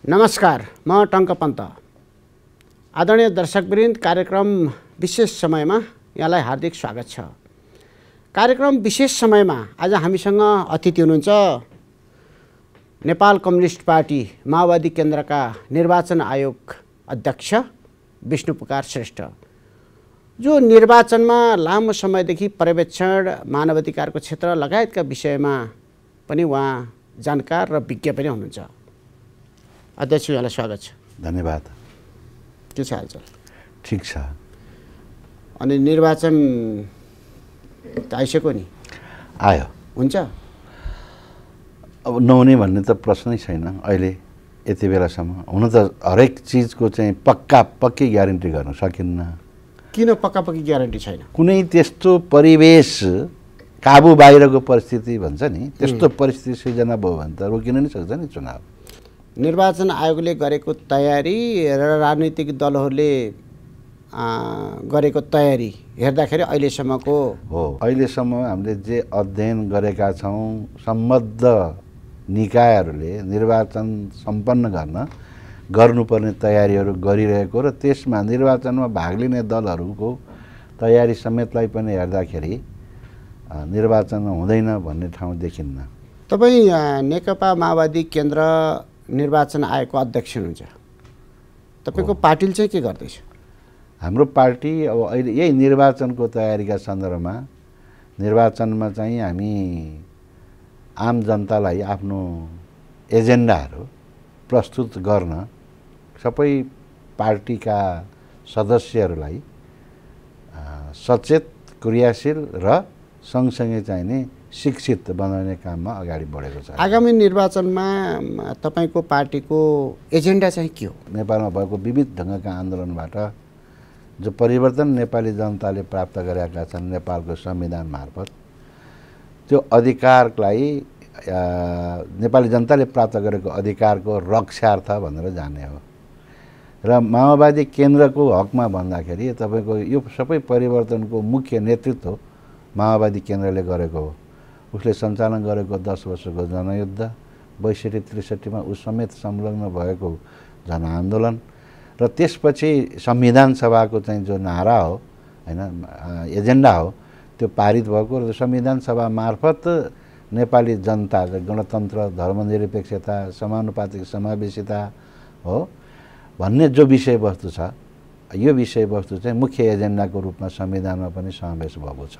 नमस्कार, म टंका पन्त। आदरणीय दर्शकवृन्द, कार्यक्रम विशेष समयमा यहाँलाई हार्दिक स्वागत छ। कार्यक्रम विशेष समयमा आज हामीसँग अतिथि हुनुहुन्छ नेपाल कम्युनिस्ट पार्टी माओवादी केन्द्रका निर्वाचन आयोग अध्यक्ष विष्णुपुकार श्रेष्ठ, जो निर्वाचनमा लामो समयदेखि पर्यवेक्षण, मानवाधिकारको क्षेत्र लगायतका विषयमा पनि उहाँ जानकार र विज्ञ पनि हुनुहुन्छ। अध्यक्ष, यहाँलाई स्वागत छ। धन्यवाद। के छ हालचाल? ठिक छ। अनि निर्वाचन त आइसक्यो नि? आयो। हुन्छ? अब नहुने भन्ने त प्रश्नै छैन अहिले यति बेलासम्म। हुन त हरेक चिजको चाहिँ पक्की ग्यारेन्टी गर्न सकिन्न। किन पक्की ग्यारेन्टी छैन? कुनै त्यस्तो परिवेश, काबु बाहिरको परिस्थिति भन्छ नि, त्यस्तो परिस्थिति सृजना भयो भने त रोकिन नै सक्छ नि चुनाव। निर्वाचन आयोगले गरेको तयारी र राजनीतिक दलहरूले गरेको तयारी हेर्दाखेरि अहिलेसम्मको हो। अहिलेसम्म हामीले जे अध्ययन गरेका छौँ, सम्बद्ध निकायहरूले निर्वाचन सम्पन्न गर्नुपर्ने तयारीहरू गरिरहेको र त्यसमा निर्वाचनमा भाग लिने दलहरूको तयारी समेतलाई पनि हेर्दाखेरि निर्वाचन हुँदैन भन्ने ठाउँ देखिन्न। तपाईँ नेकपा माओवादी केन्द्र निर्वाचन आयोगको अध्यक्ष हुनुहुन्छ। तपाईँको पार्टीले चाहिँ के गर्दैछ? हाम्रो पार्टी अब अहिले यही निर्वाचनको तयारीका सन्दर्भमा निर्वाचनमा चाहिँ हामी आम जनतालाई आफ्नो एजेन्डाहरू प्रस्तुत गर्न सबै पार्टीका सदस्यहरूलाई सचेत, क्रियाशील र सँगसँगै चाहिने शिक्षित बनाउने काममा अगाडि बढेको छ। आगामी निर्वाचनमा तपाईँको पार्टीको एजेन्डा चाहिँ के हो? नेपालमा भएको विविध ढङ्गका आन्दोलनबाट जो परिवर्तन नेपाली जनताले प्राप्त गरेका छन् नेपालको संविधान मार्फत, त्यो अधिकारलाई नेपाली जनताले प्राप्त गरेको अधिकारको रक्षार्थ भनेर जाने हो। र माओवादी केन्द्रको हकमा भन्दाखेरि तपाईँको यो सबै परिवर्तनको मुख्य नेतृत्व माओवादी केन्द्रले गरेको हो। उसले सञ्चालन गरेको 10 वर्षको जनयुद्ध, 62-63 ऊ समेत संलग्न भएको जनआन्दोलन र त्यसपछि संविधान सभाको चाहिँ जो नारा हो हैन, एजेन्डा हो, त्यो पारित भएको र संविधान सभा मार्फत नेपाली जनता गणतन्त्र, धर्मनिरपेक्षता, समानुपातिक समावेशिता हो भन्ने जो विषयवस्तु छ, यो विषयवस्तु चाहिँ मुख्य एजेन्डाको रूपमा संविधानमा पनि समावेश भएको छ।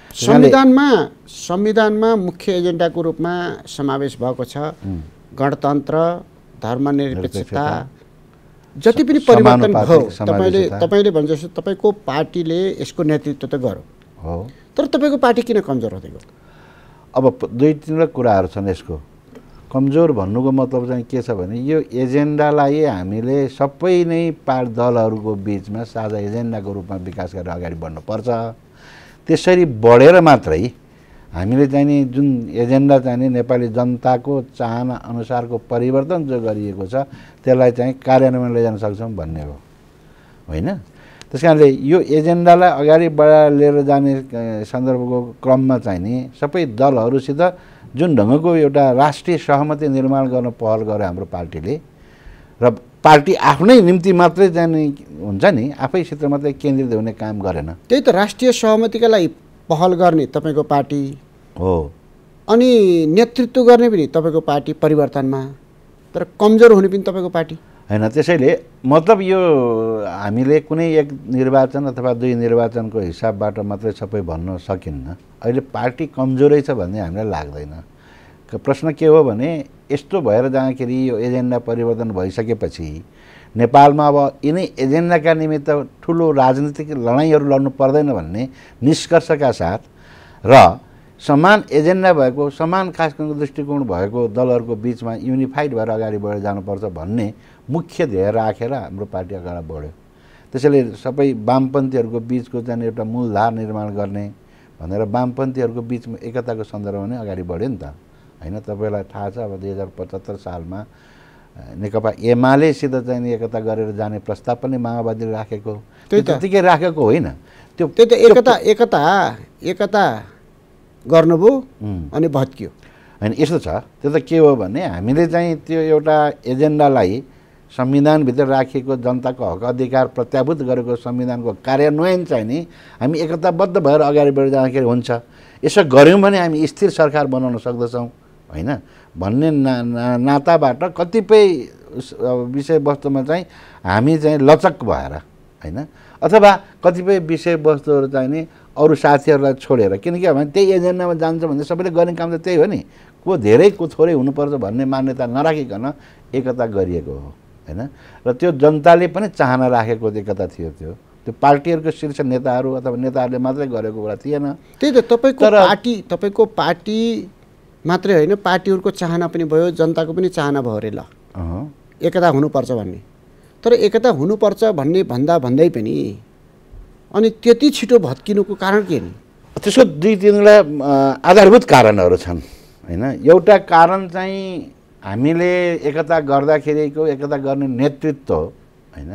संविधानमा मुख्य एजेन्डाको रूपमा समावेश भएको छ। गणतन्त्र, धर्मनिरपेक्षता, जति पनि परिवर्तन भयो, तपाईले भने जस्तो तपाईँको पार्टीले यसको नेतृत्व त गर्यो हो। तर तपाईँको पार्टी किन कमजोर हुँदै गयो? अब दुई तीनवटा कुराहरू छन् यसको। कमजोर भन्नुको मतलब चाहिँ के छ भने यो एजेन्डालाई हामीले सबै नै दलहरूको बिचमा साझा एजेन्डाको रूपमा विकास गरेर अगाडि बढ्नुपर्छ। त्यसरी बढेर मात्रै हामीले चाहिँ नि जुन एजेन्डा चाहिँ नि नेपाली जनताको चाहना अनुसारको परिवर्तन जो गरिएको छ त्यसलाई चाहिँ कार्यान्वयन लैजान सक्छौँ भन्ने हो, होइन? त्यस कारणले यो एजेन्डालाई अगाडि लिएर जाने सन्दर्भको क्रममा चाहिँ नि सबै दलहरूसित जुन ढङ्गको एउटा राष्ट्रिय सहमति निर्माण गर्न पहल गर्यो हाम्रो पार्टीले, र पार्टी आफ्नै निम्ति मात्रै जाने हुन्छ नि, आफैसित मात्रै केन्द्रित हुने काम गरेन। त्यही त राष्ट्रिय सहमतिका लागि पहल गर्ने तपाईँको पार्टी हो, अनि नेतृत्व गर्ने पनि तपाईँको पार्टी परिवर्तनमा, तर कमजोर हुने पनि तपाईँको पार्टी होइन। त्यसैले मतलब यो हामीले कुनै एक निर्वाचन अथवा दुई निर्वाचनको हिसाबबाट मात्रै सबै भन्न सकिन्न। अहिले पार्टी कमजोरै छ भन्ने हामीलाई लाग्दैन। प्रश्न के हो भने यस्तो भएर जाँदाखेरि यो एजेन्डा परिवर्तन भइसकेपछि नेपालमा अब यिनै एजेन्डाका निमित्त ठुलो राजनीतिक लडाइँहरू लड्नु पर्दैन भन्ने निष्कर्षका साथ र समान एजेन्डा भएको, समान खासको दृष्टिकोण भएको दलहरूको बिचमा युनिफाइड भएर अगाडि बढेर जानुपर्छ भन्ने मुख्य ध्येय राखेर हाम्रो पार्टी अगाडि बढ्यो। त्यसैले सबै वामपन्थीहरूको बिचको चाहिँ एउटा मूलधार निर्माण गर्ने भनेर वामपन्थीहरूको बिचमा एकताको सन्दर्भमा नै अगाडि बढ्यो नि त, होइन? तपाईँलाई थाहा छ अब 2075 सालमा नेकपा एमालेसित चाहिँ एकता गरेर जाने प्रस्ताव पनि माओवादीले राखेको, त्यतिकै राखेको होइन। त्यो एकता गर्नुभयो अनि भत्कियो। हैन यस्तो छ त्यो त के हो भने हामीले चाहिँ त्यो एउटा एजेन्डालाई संविधानभित्र राखिएको जनताको हक अधिकार प्रत्याभूत गरेको संविधानको कार्यान्वयन चाहिँ नि हामी एकताबद्ध भएर अगाडि बढेर जाँदाखेरि हुन्छ। यसो गऱ्यौँ भने हामी स्थिर सरकार बनाउन सक्दछौँ होइन भन्ने नाताबाट कतिपय विषयवस्तुमा चाहिँ हामी चाहिँ लचक भएर होइन अथवा कतिपय विषयवस्तुहरू चाहिँ नि अरू साथीहरूलाई छोडेर, किनकि हामी त्यही एजेन्डामा जान्छ भने सबैले गर्ने काम त त्यही हो नि, को धेरै को थोरै हुनुपर्छ भन्ने मान्यता नराखिकन एकता गरिएको हो होइन। र त्यो जनताले पनि चाहना राखेको एकता थियो। त्यो पार्टीहरूको शीर्ष नेताहरू अथवा नेताहरूले मात्रै गरेको कुरा थिएन। त्यही त तपाईँको पार्टी मात्रै होइन, पार्टीहरूको चाहना पनि भयो, जनताको पनि चाहना भयो अरे ल एकता हुनुपर्छ भन्ने। तर एकता हुनुपर्छ भन्ने भन्दै पनि अनि त्यति छिटो भत्किनुको कारण के नि? त्यसको दुई तिनवटा आधारभूत कारणहरू छन् होइन। एउटा कारण चाहिँ हामीले एकता गर्दाखेरिको एकता गर्ने नेतृत्व होइन,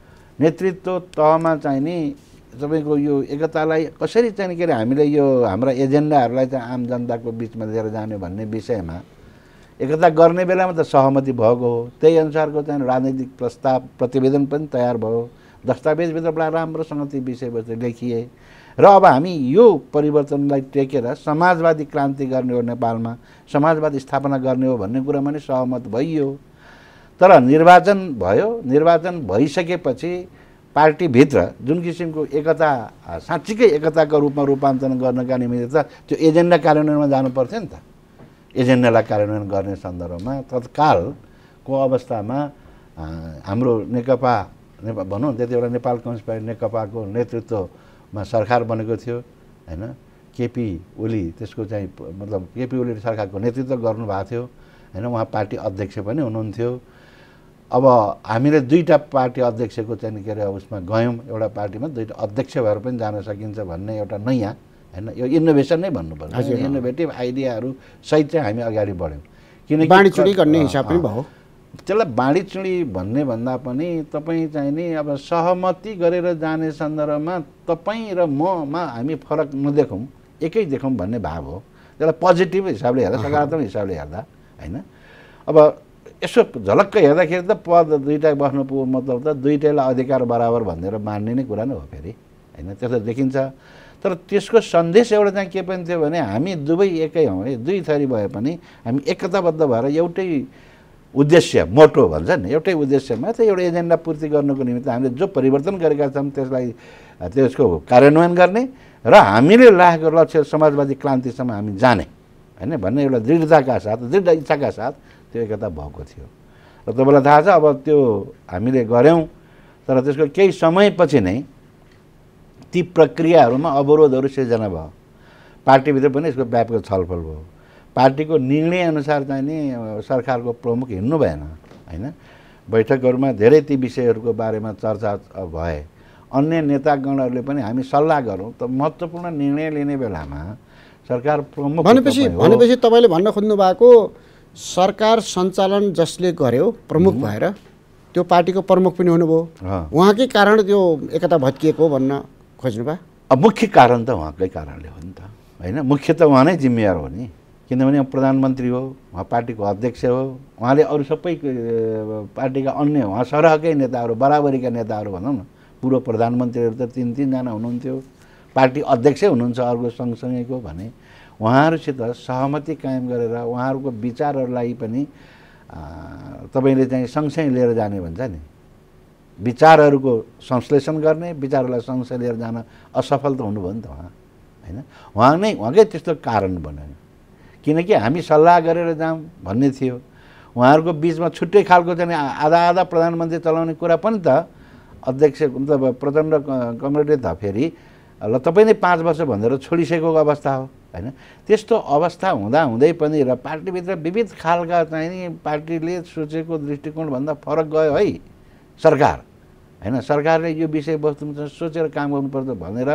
नेतृत्व तहमा चाहिँ नि तपाईँको यो एकतालाई कसरी चाहिँ के अरे हामीले यो हाम्रा एजेन्डाहरूलाई चाहिँ आम जनताको बिचमा लिएर जाने भन्ने विषयमा एकता गर्ने बेलामा त सहमति भएको हो। त्यही अनुसारको चाहिँ राजनीतिक प्रस्ताव प्रतिवेदन पनि तयार भयो, दस्तावेजभित्रबाट राम्रोसँग ती विषयवस्तु लेखिए र अब हामी यो परिवर्तनलाई टेकेर समाजवादी क्रान्ति गर्ने हो, नेपालमा समाजवाद स्थापना गर्ने हो भन्ने कुरामा नि सहमत भइयो। तर निर्वाचन भयो, निर्वाचन भइसकेपछि पार्टीभित्र जुन किसिमको एकता साँच्चीकै एकताको रूपमा रूपान्तरण गर्नका निमित्त त त्यो एजेन्डा कार्यान्वयनमा जानु पर्थ्यो नि त। एजेन्डालाई कार्यान्वयन गर्ने सन्दर्भमा तत्कालको अवस्थामा हाम्रो नेकपा भनौँ त्यति बेला नेपाल कम्युनिस्ट पार्टी नेकपाको नेतृत्वमा सरकार बनेको थियो होइन। केपी ओली त्यसको चाहिँ मतलब केपी ओलीले सरकारको नेतृत्व गर्नुभएको थियो होइन, उहाँ पार्टी अध्यक्ष पनि हुनुहुन्थ्यो। अब हामीले दुईवटा पार्टी अध्यक्षको चाहिँ के अरे उसमा गयौँ, एउटा पार्टीमा दुईवटा अध्यक्ष भएर पनि जान सकिन्छ भन्ने एउटा नयाँ होइन, यो इनोभेसन नै भन्नुपर्छ। इनोभेटिभ आइडियाहरू सहित चाहिँ हामी अगाडि बढ्यौँ। किनकि बाँडीचुँडी गर्ने हिसाब पनि भयो। त्यसलाई बाँडीचुँडी भन्ने भन्दा पनि तपाईँ चाहिँ नि अब सहमति गरेर जाने सन्दर्भमा तपाईँ र ममा हामी फरक नदेखौँ, एकै देखौँ भन्ने भाव हो। त्यसलाई पोजिटिभ हिसाबले हेर्दा, सकारात्मक हिसाबले हेर्दा होइन। अब यसो झलक्क हेर्दाखेरि त पद दुईवटा बस्नु पुग्यो मतलब त दुईटैलाई अधिकार बराबर भनेर मान्ने नै कुरा नै हो फेरि होइन, त्यस्तो देखिन्छ। तर त्यसको सन्देश एउटा चाहिँ के पनि थियो भने हामी दुवै एकै हौँ है, दुई थरी भए पनि हामी एकताबद्ध भएर एउटै उद्देश्य मोटो भन्छ नि, एउटै उद्देश्यमा त एउटा एजेन्डा पूर्ति गर्नको निमित्त हामीले जो परिवर्तन गरेका छौँ त्यसलाई त्यसको कार्यान्वयन गर्ने र हामीले राखेको लक्ष्य समाजवादी क्रान्तिसम्म हामी जाने होइन भन्ने एउटा दृढताका साथ, दृढ इच्छाका साथ त्यो एकता भएको थियो। र तपाईँलाई थाहा छ अब त्यो हामीले गऱ्यौँ, तर त्यसको केही समयपछि नै ती प्रक्रियाहरूमा अवरोधहरू सिर्जना भयो। पार्टीभित्र पनि यसको व्यापक छलफल भयो। पार्टीको निर्णय अनुसार चाहिँ नि सरकारको प्रमुख हिँड्नु भएन होइन। बैठकहरूमा धेरै ती विषयहरूको बारेमा चर्चा भए। अन्य नेतागणहरूले पनि हामी सल्लाह गरौँ त महत्त्वपूर्ण निर्णय लिने बेलामा सरकार प्रमुख भनेपछि तपाईँले भन्न खोज्नु भएको सरकार सञ्चालन जसले गर्यो प्रमुख भएर त्यो पार्टीको प्रमुख पनि हुनुभयो, उहाँकै कारण त्यो एकता भत्किएको भन्न खोज्नुभयो? अब मुख्य कारण त उहाँकै कारणले हो नि त होइन। मुख्य त उहाँ नै जिम्मेवार हो नि, किनभने प्रधानमन्त्री हो, उहाँ पार्टीको अध्यक्ष हो, उहाँले अरू सबै पार्टीका अन्य उहाँ सरहकै नेताहरू बराबरीका नेताहरू भनौँ न, पूर्व प्रधानमन्त्रीहरू त तीनजना हुनुहुन्थ्यो, पार्टी अध्यक्षै हुनुहुन्छ अर्को सँगसँगैको भने उहाँहरूसित सहमति कायम गरेर उहाँहरूको विचारहरूलाई पनि तपाईँले चाहिँ सँगसँगै लिएर जाने भन्छ नि, विचारहरूको संश्लेषण गर्ने, विचारहरूलाई सँगसँगै लिएर जान असफल त हुनुभयो नि त उहाँ होइन। उहाँकै त्यस्तो कारण बन्यो, किनकि हामी सल्लाह गरेर जाऊँ भन्ने थियो। उहाँहरूको बिचमा छुट्टै खालको चाहिँ आधा आधा प्रधानमन्त्री चलाउने कुरा पनि त अध्यक्ष मतलब प्रचण्ड कमरेडले त फेरि ल तपाईँ नै 5 वर्ष भनेर छोडिसकेको अवस्था हो होइन। त्यस्तो अवस्था हुँदै पनि र पार्टीभित्र विविध खालका चाहिँ नि पार्टीले सोचेको दृष्टिकोणभन्दा फरक गयो है सरकार होइन। सरकारले यो विषयवस्तुमा सोचेर काम गर्नुपर्छ भनेर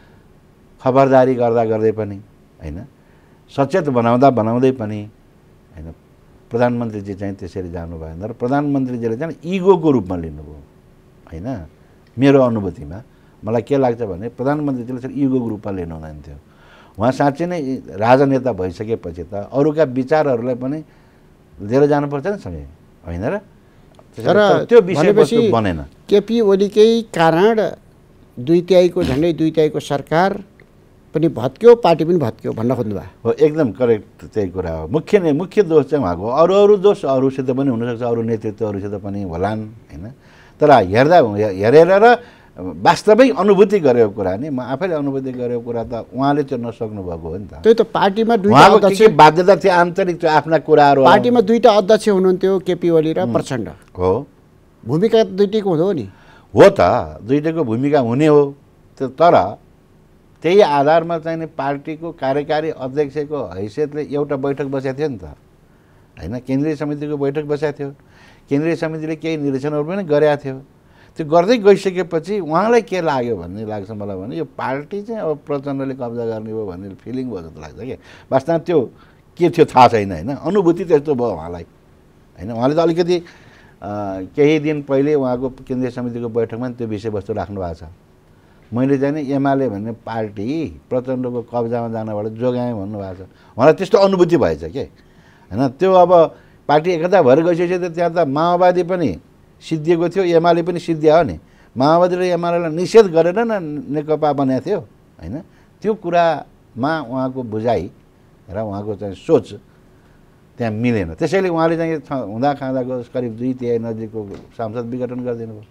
खबरदारी गर्दै पनि होइन, सचेत बनाउँदै पनि होइन प्रधानमन्त्रीजी चाहिँ त्यसरी जानु भएन। र प्रधानमन्त्रीजीले चाहिँ इगोको रूपमा लिनुभयो होइन। मेरो अनुभूतिमा मलाई के लाग्छ भने प्रधानमन्त्रीजीले चाहिँ इगोको रूपमा लिनु हुँदैन थियो। उहाँ साँच्चै नै राजनेता भइसकेपछि त अरूका विचारहरूलाई पनि लिएर जानुपर्छ नि सँगै होइन र। तर त्यो विषयवस्तु बनेन। केपी ओलीकै कारण 2/3 झन्डै 2/3 सरकार पनि भत्क्यो, पार्टी पनि भत्क्यो भन्न खोज्नुभयो हो। एकदम करेक्ट त्यही कुरा हो। मुख्य दोष चाहिँ उहाँको। अरू दोष अरूसित पनि हुनसक्छ, अरू नेतृत्वहरूसित पनि होलान् होइन। तर हेरेर र वास्तविक अनुभूति गरेको कुरा नि, म आफैले अनुभूति गरेको कुरा त उहाँले त्यो नसक्नु भएको हो नि त। त्यही त पार्टीमा दुईटा अध्यक्ष बाध्यता थियो, आन्तरिक त्यो आफ्ना कुराहरू। पार्टीमा दुईटा अध्यक्ष हुनुहुन्थ्यो, केपी ओली र प्रचण्ड हो। भूमिका दुईटैको हुँदो नि हो त, दुईटैको भूमिका हुने हो। तर त्यही आधारमा चाहिँ नि पार्टीको कार्यकारी अध्यक्षको हैसियतले एउटा बैठक बसेको थियो नि त होइन। केन्द्रीय समितिको बैठक बसेको थियो। केन्द्रीय समितिले केही निर्देशनहरू पनि गरेका थियो। त्यो गर्दै गइसकेपछि उहाँलाई के लाग्यो भन्ने लाग्छ मलाई भने यो पार्टी चाहिँ अब प्रचण्डले कब्जा गर्ने हो भन्ने फिलिङ भयो जस्तो लाग्छ कि। वास्तवमा त्यो के थियो थाहा छैन होइन। अनुभूति त्यस्तो भयो उहाँलाई होइन। उहाँले त अलिकति केही दिन पहिले उहाँको केन्द्रीय समितिको बैठकमा त्यो विषयवस्तु राख्नु भएको छ। मैले चाहिँ नि एमाले भन्ने पार्टी प्रचण्डको कब्जामा जानबाट जोगाएँ भन्नुभएको छ। उहाँलाई त्यस्तो अनुभूति भएछ के होइन। त्यो अब पार्टी एकता भएर गइसकेपछि त त्यहाँ त माओवादी पनि सिद्धिएको थियो, एमाले पनि सिद्धियो नि। माओवादी र एमालेलाई निषेध गरेर न नेकपा बनेको थियो होइन। त्यो कुरामा उहाँको बुझाइ र उहाँको चाहिँ सोच त्यहाँ मिलेन। त्यसैले उहाँले चाहिँ हुँदा खाँदाको करिब 2/3 नजिकको सांसद विघटन गरिदिनु भयो।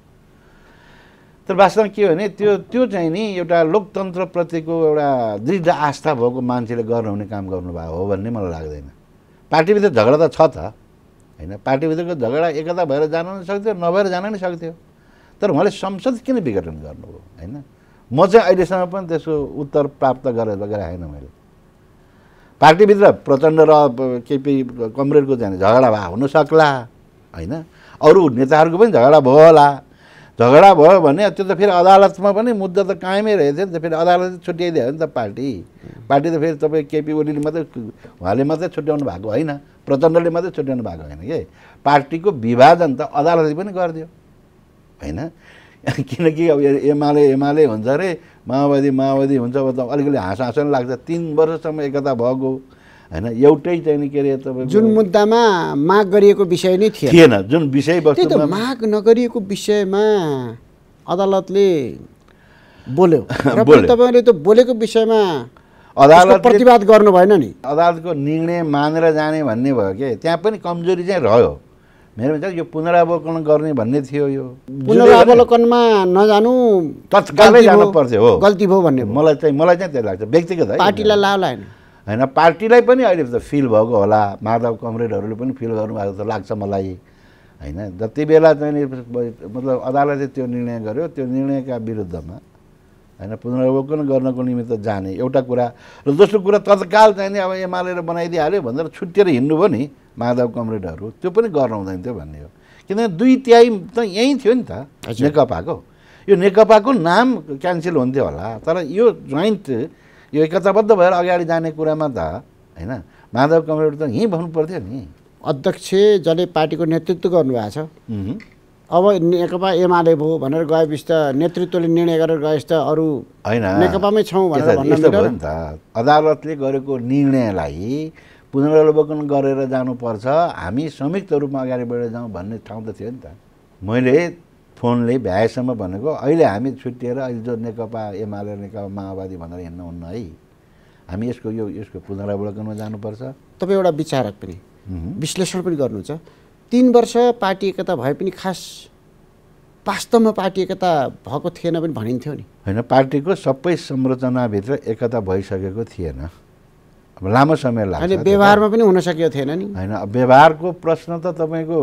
तर वास्तवमा के हो भने त्यो चाहिँ नि एउटा लोकतन्त्रप्रतिको एउटा दृढ आस्था भएको मान्छेले गर्नुहुने काम गर्नुभएको हो भन्ने मलाई लाग्दैन। पार्टीभित्र झगडा त छ त होइन। पार्टीभित्रको झगडा एकता भएर जान पनि सक्थ्यो, नभएर जान पनि सक्थ्यो। तर उहाँले संसद किन विघटन गर्नुभयो होइन। म चाहिँ अहिलेसम्म पनि त्यसको उत्तर प्राप्त गरेर छैन मैले। पार्टीभित्र प्रचण्ड र केपी कमरेडको चाहिँ झगडा भए हुनसक्ला होइन। अरू नेताहरूको पनि झगडा भयो होला। झगडा भयो भने त्यो त फेरि अदालतमा पनि मुद्दा त कायमै रहेको थियो नि त। फेरि अदालतले छुट्याइदियो नि त पार्टी त फेरि तपाईँ केपी ओलीले मात्रै उहाँले मात्रै छुट्याउनु भएको होइन, प्रचण्डले मात्रै छुट्याउनु भएको होइन कि। पार्टीको विभाजन त अदालतले पनि गरिदियो होइन। किनकि अब एमाले हुन्छ अरे, माओवादी हुन्छ अब त अलिकति हाँसो नि लाग्छ। 3 वर्षसम्म एकता भएको होइन। एउटै चाहिँ नि के अरे तपाईँ जुन मुद्दामा माग गरिएको विषय नै थिएन, जुन विषयवस्तुमा माग नगरिएको विषयमा अदालतले बोल्यो र तपाईँले त्यो बोलेको विषयमा अदालतले प्रतिवाद गर्नु भएन नि। अदालतको निर्णय मानेर जाने भन्ने भयो कि त्यहाँ पनि कमजोरी चाहिँ रह्यो मेरो विचार। यो पुनरावलोकन गर्ने भन्ने थियो। यो पुनरावलोकनमा नजानु तत्कालै जानु पर्थ्यो हो, गल्ती भयो भन्ने मलाई चाहिँ त्यही लाग्छ व्यक्तिगत है। पार्टीलाई लाभ लागेन होइन। पार्टीलाई पनि अहिले त फिल भएको होला, माधव कमरेडहरूले पनि फिल गर्नुभएको जस्तो लाग्छ मलाई होइन। जति बेला चाहिँ मतलब अदालतले त्यो निर्णय गर्यो, त्यो निर्णयका विरुद्धमा होइन पुनरावलोकन गर्नको निमित्त जाने एउटा कुरा र दोस्रो कुरा तत्काल चाहिँ नि अब एमाले बनाइदिइहाल्यो भनेर छुट्टिएर हिँड्नुभयो नि माधव कमरेडहरू, त्यो पनि गर्नु हुँदैन थियो भन्ने हो। किनभने 2/3 त यहीँ थियो नि त नेकपाको। यो नेकपाको नाम क्यान्सल हुन्थ्यो होला, तर यो जोइन्ट यो एकताबद्ध भएर अगाडि जाने कुरामा त होइन माधव कमरेड त यहीँ भन्नु पर्थ्यो नि। अध्यक्ष जसले पार्टीको नेतृत्व गर्नुभएको छ, अब नेकपा एमाले भयो भनेर गएपछि त नेतृत्वले निर्णय गरेर गएपछि त अरू होइन नेकपामै छौँ भनेर भन्न मिल्दैन नि त। अदालतले गरेको निर्णयलाई पुनरावलोकन गरेर जानुपर्छ, हामी संयुक्त रूपमा अगाडि बढेर जाउँ भन्ने ठाउँ त थियो नि त। मैले फोनले भ्याएसम्म भनेको अहिले हामी छुट्टिएर अहिले जो नेकपा एमाले नेकपा माओवादी भनेर हिँड्न हुन्न है, हामी यसको पुनरावलोकनमा जानुपर्छ। तपाईँ एउटा विचारक पनि विश्लेषण पनि गर्नुहुन्छ। 3 वर्ष पार्टी एकता भए पनि खास वास्तवमा पार्टी एकता भएको थिएन पनि भनिन्थ्यो नि होइन। पार्टीको सबै संरचनाभित्र एकता भइसकेको थिएन, अब लामो समय लाग्छ। अनि व्यवहारमा पनि हुन सकेको थिएन नि होइन। व्यवहारको प्रश्न त तपाईँको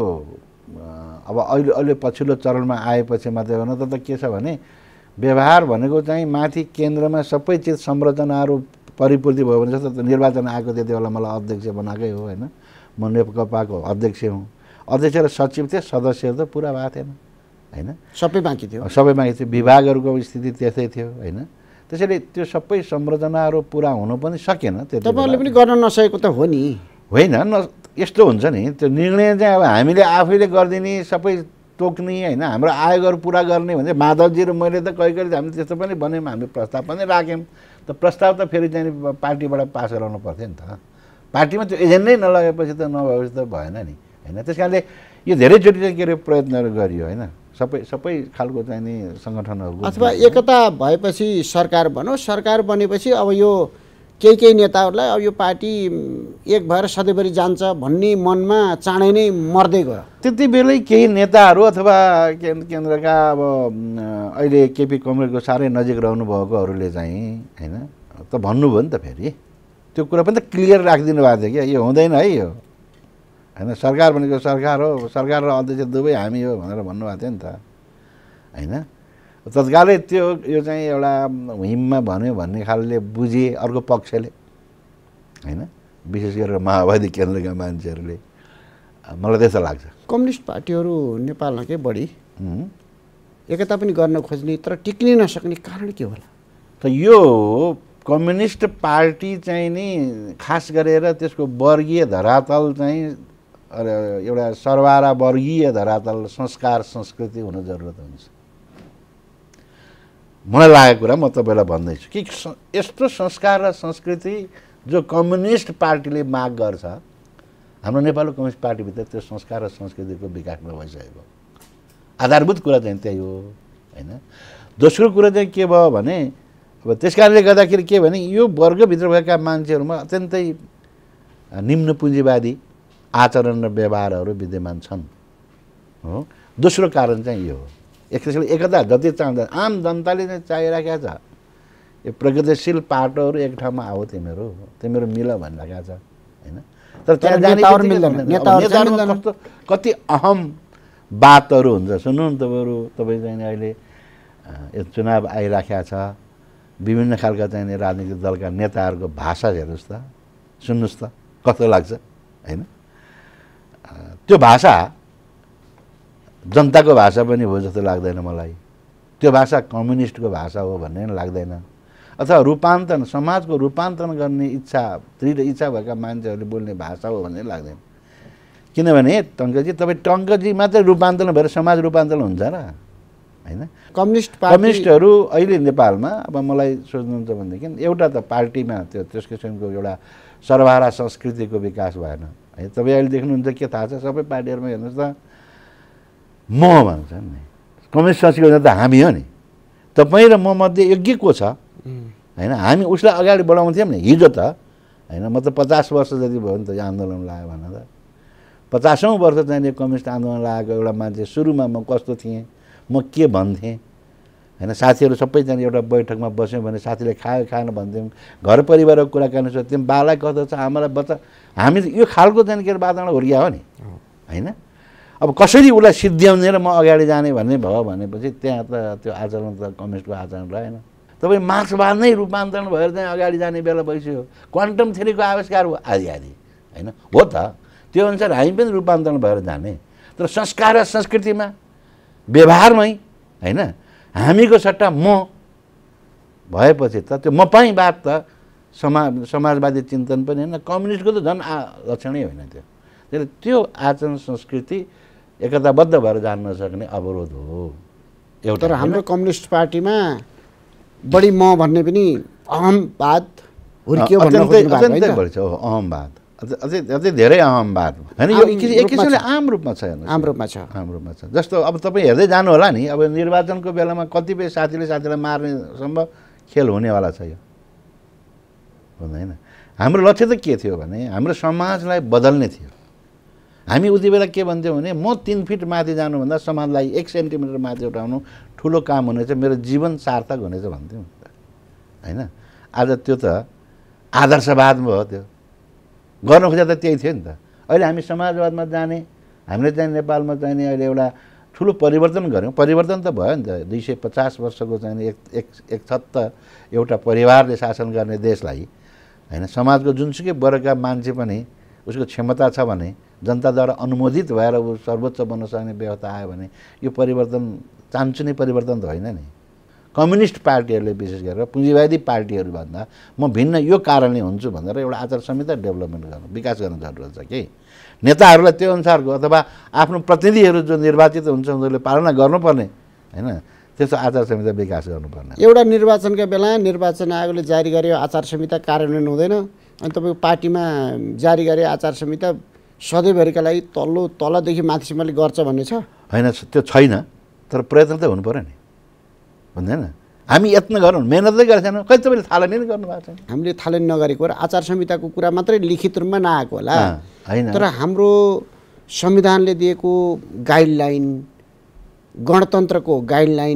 अब अहिले पछिल्लो चरणमा आएपछि मात्रै हो न त के छ भने व्यवहार भनेको चाहिँ माथि केन्द्रमा सबै चिज संरचनाहरू परिपूर्ति भयो भने जस्तो निर्वाचन आएको त्यति बेला मलाई अध्यक्ष बनाएकै हो होइन। म नेकपाको अध्यक्ष हुँ, अध्यक्ष र सचिव थिए, सदस्यहरू त पुरा भएको थिएन होइन। सबै बाँकी थियो, विभागहरूको स्थिति त्यस्तै थियो होइन। त्यसैले त्यो सबै संरचनाहरू पुरा हुनु पनि सकेन। तपाईँहरूले पनि गर्न नसकेको त हो नि होइन। यस्तो हुन्छ नि त्यो निर्णय चाहिँ अब हामीले आफैले गरिदिने सबै तोक्ने होइन, हाम्रो आयोगहरू पुरा गर्ने भने माधवजी र मैले त कहिले हामीले त्यस्तो पनि भन्यौँ, हामीले प्रस्ताव पनि राख्यौँ। त प्रस्ताव त फेरि चाहिँ पार्टीबाट पास गराउनु पर्थ्यो नि त। पार्टीमा त्यो एजेन्डै नलगेपछि त नभएपछि त भएन नि होइन। त्यस कारणले यो धेरैचोटि चाहिँ के अरे प्रयत्नहरू गरियो होइन सबै खालको चाहिँ नि सङ्गठनहरू अथवा एकता भएपछि सरकार भनौँ सरकार बनेपछि अब यो केही नेताहरूलाई अब यो पार्टी एक भएर सधैँभरि जान्छ भन्ने मनमा चाँडै नै मर्दै गयो त्यति बेलै केही नेताहरू अथवा केन्द्रका अब अहिले केपी कमरेडको साह्रै नजिक रहनुभएकोहरूले चाहिँ होइन त भन्नुभयो नि त फेरि त्यो कुरा पनि त क्लियर राखिदिनु भएको थियो कि यो हुँदैन है यो होइन सरकार भनेको सरकार हो सरकार र अध्यक्ष दुवै हामी हो भनेर भन्नुभएको थियो नि त होइन तत्कालै त्यो यो चाहिँ एउटा हिममा भन्यो भन्ने खालले बुझे अर्को पक्षले होइन विशेष गरेर माओवादी केन्द्रका मान्छेहरूले मलाई त्यस्तो लाग्छ कम्युनिस्ट पार्टीहरू नेपालमा के बढी एकता पनि गर्न खोज्ने तर टिक्नै नसक्ने कारण के होला त यो कम्युनिस्ट पार्टी चाहिँ नि खास गरेर त्यसको वर्गीय धरातल चाहिँ एउटा सरवारा वर्गीय धरातल संस्कार संस्कृति हुन जरुरत हुन्छ मलाई लागेको कुरा म तपाईँलाई भन्दैछु कि यस्तो संस्कार र संस्कृति जो कम्युनिस्ट पार्टीले माग गर्छ हाम्रो नेपालको कम्युनिस्ट पार्टीभित्र त्यो संस्कार र संस्कृतिको विकास नभइसकेको आधारभूत कुरा चाहिँ त्यही हो होइन दोस्रो कुरा चाहिँ के भयो भने अब त्यस कारणले गर्दाखेरि के भने यो वर्गभित्र भएका मान्छेहरूमा अत्यन्तै निम्न पुँजीवादी आचरण र व्यवहारहरू विद्यमान छन् हो दोस्रो कारण चाहिँ यो हो त्यसैले एकता जति चाहन्छ आम जनताले चाहिँ चाहिरहेको छ यो प्रगतिशील पाटोहरू एक ठाउँमा आऊ तिमीहरू मिल भनिरहेको छ होइन तर त्यहाँ जाने कस्तो कति अहम बातहरू हुन्छ सुन्नु न तपाईँ चाहिँ अहिले यो चुनाव आइराखेको छ विभिन्न खालका चाहिँ राजनीतिक दलका नेताहरूको भाषा हेर्नुहोस् त सुन्नुहोस् त कस्तो लाग्छ होइन त्यो भाषा जनताको भाषा पनि हो जस्तो लाग्दैन मलाई त्यो भाषा कम्युनिस्टको भाषा हो भन्ने पनि लाग्दैन अथवा रूपान्तरण समाजको रूपान्तरण गर्ने दृढ इच्छा भएका मान्छेहरूले बोल्ने भाषा हो भन्ने लाग्दैन किनभने टङ्कजी तपाईँ टङ्कजी मात्रै रूपान्तरण भएर समाज रूपान्तरण हुन्छ र होइन कम्युनिस्टहरू अहिले नेपालमा अब मलाई सोच्नुहुन्छ भनेदेखि एउटा त पार्टीमा त्यो त्यस किसिमको एउटा सर्वहारा संस्कृतिको विकास भएन है तपाईँ अहिले देख्नुहुन्छ के थाहा छ सबै पार्टीहरूमा हेर्नुहोस् त म भन्छन् नि कम्युनिस्ट संस्कृति त हामी हो नि तपाईँ र म मध्ये योग्य को छ होइन हामी उसलाई अगाडि बढाउँथ्यौँ नि हिजो त होइन म त 50 वर्ष जति भयो नि त यो आन्दोलन लाग्यो भने त 50औं वर्ष चाहिँ कम्युनिस्ट आन्दोलन लागेको एउटा मान्छे सुरुमा म कस्तो थिएँ म के भन्थेँ होइन साथीहरू सबै चाहिँ एउटा बैठकमा बस्यौँ भने साथीले खायो खाएन भन्थ्यौँ घर परिवारको कुराकानी सोध्थ्यौँ बालाई कस्तो छ आमालाई बच्चा हामी यो खालको चाहिँ के वातावरण हुर्किया हो नि होइन अब कसरी उसलाई सिद्ध्याउने र म अगाडि जाने भन्ने भयो भनेपछि त्यहाँ त त्यो आचरण त कम्युनिस्टको आचरण रहेन तपाईँ मार्क्सवाद नै रूपान्तरण भएर चाहिँ अगाडि जाने बेला भइसक्यो क्वान्टम थ्योरीको आविष्कार हो आदि होइन हो त त्यो अनुसार हामी पनि रूपान्तरण भएर जाने तर संस्कार र संस्कृतिमा व्यवहारमै होइन हामीको सट्टा म भएपछि त त्यो म पनि बात त समाजवादी चिन्तन पनि होइन कम्युनिस्टको त झन् लक्षणै होइन त्यो त्यो आचरण संस्कृति एकताबद्ध भएर जान नसक्ने अवरोध हो एउटा तर हाम्रो कम्युनिस्ट पार्टीमा बढी म भन्ने पनि अहमवाद हुर्कियो अत्यन्तै बढी छ अहमवाद अझै धेरै अहमवाद होइन यो एक किसिमले आम रूपमा छ आम रूपमा छ जस्तो अब तपाईँ हेर्दै जानु होला नि अब निर्वाचनको बेलामा कतिपय साथीलाई मार्नेसम्म खेल हुनेवाला छ यो हुँदैन हाम्रो लक्ष्य त के थियो भने हाम्रो समाजलाई बदल्ने थियो हामी उति बेला के भन्थ्यौँ भने म 3 फिट माथि जानुभन्दा समाजलाई 1 सेन्टिमिटर माथि उठाउनु ठुलो काम हुनेछ मेरो जीवन सार्थक हुनेछ भन्थ्यौँ होइन आज त्यो त आदर्शवाद भयो त्यो गर्न खोजेर त त्यही थियो नि त अहिले हामी समाजवादमा जाने हामीले चाहिँ नेपालमा चाहिँ अहिले एउटा ठुलो परिवर्तन गऱ्यौँ परिवर्तन त भयो नि त 250 वर्षको चाहिँ एक छत्त एउटा परिवारले शासन गर्ने देशलाई होइन समाजको जुनसुकै वर्गका मान्छे पनि उसको क्षमता छ भने जनताद्वारा अनुमोदित भएर ऊ सर्वोच्च बन्न सक्ने व्यवस्था आयो भने यो परिवर्तन चान्चुने परिवर्तन त होइन नि कम्युनिस्ट पार्टीहरूले विशेष गरेर पुँजीवादी पार्टीहरूभन्दा म भिन्न यो कारणले हुन्छु भनेर एउटा आचार संहिता डेभलपमेन्ट गर्नु विकास गर्न जरुरत छ कि नेताहरूलाई त्यो अनुसारको अथवा आफ्नो प्रतिनिधिहरू जो निर्वाचित हुन्छ उनीहरूले पालना गर्नुपर्ने होइन त्यस्तो आचार संहिता विकास गर्नुपर्ने एउटा निर्वाचनका बेला निर्वाचन आयोगले जारी गर्यो आचार संहिता कार्यान्वयन हुँदैन अनि तपाईँको पार्टीमा जारी गरे आचार संहिता सधैँभरिका लागि तलदेखि माथिसम्मले गर्छ भन्ने छ होइन त्यो छैन तर प्रयत्न त हुनु पऱ्यो नि भन्दैन हामी यत्न गरौँ मेहनतै गरेको छैन खै तपाईँले थालनी नै गर्नुभएको छैन हामीले थालनी नगरेको र आचार संहिताको कुरा मात्रै लिखित रूपमा नआएको होला होइन तर हाम्रो संविधानले दिएको गाइडलाइन गणतन्त्रको गाइडलाइन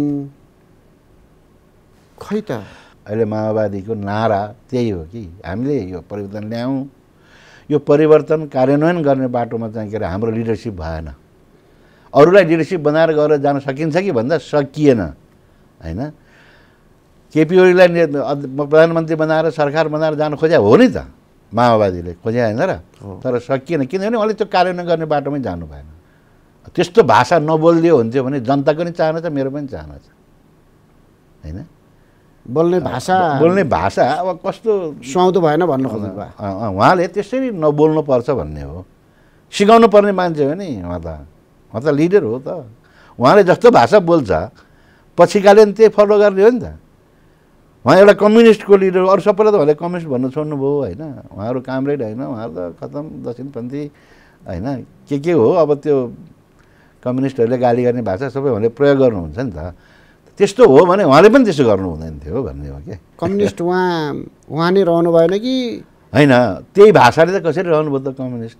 खै त अहिले माओवादीको नारा त्यही हो कि हामीले यो परिवर्तन ल्याउँ यो परिवर्तन कार्यान्वयन गर्ने बाटोमा चाहिँ के अरे हाम्रो लिडरसिप भएन अरूलाई लिडरसिप बनाएर गएर जान सकिन्छ कि भन्दा सकिएन होइन केपी ओलीलाई प्रधानमन्त्री बनाएर सरकार बनाएर जान खोज्या हो नि त माओवादीले खोज्या होइन र तर सकिएन किनभने उहाँले त्यो कार्यान्वयन गर्ने बाटोमै जानु भएन त्यस्तो भाषा नबोलिदियो हुन्थ्यो भने जनताको नि चाहना छ मेरो पनि चाहना छ होइन बोल्ने भाषा अब कस्तो सुहाउँदो भएन भन्नु खोज्नुभयो उहाँले त्यसरी नबोल्नु पर्छ भन्ने हो सिकाउनु पर्ने मान्छे हो नि उहाँ त लिडर हो त उहाँले जस्तो भाषा बोल्छ पछिकाले नि त्यही फलो गर्ने हो नि त उहाँ एउटा कम्युनिस्टको लिडर अरू सबैलाई त उहाँले कम्युनिस्ट भन्न छोड्नुभयो होइन उहाँहरू कामरेड होइन उहाँहरू त खतम दक्षिणपन्थी होइन के हो अब त्यो कम्युनिस्टहरूले गाली गर्ने भाषा सबै उहाँले प्रयोग गर्नुहुन्छ नि त त्यस्तो हो भने उहाँले पनि त्यसो गर्नु हुँदैन थियो भन्ने हो क्या कम्युनिस्ट उहाँ नै रहनु भएन कि होइन त्यही भाषाले त कसरी रहनुभयो त कम्युनिस्ट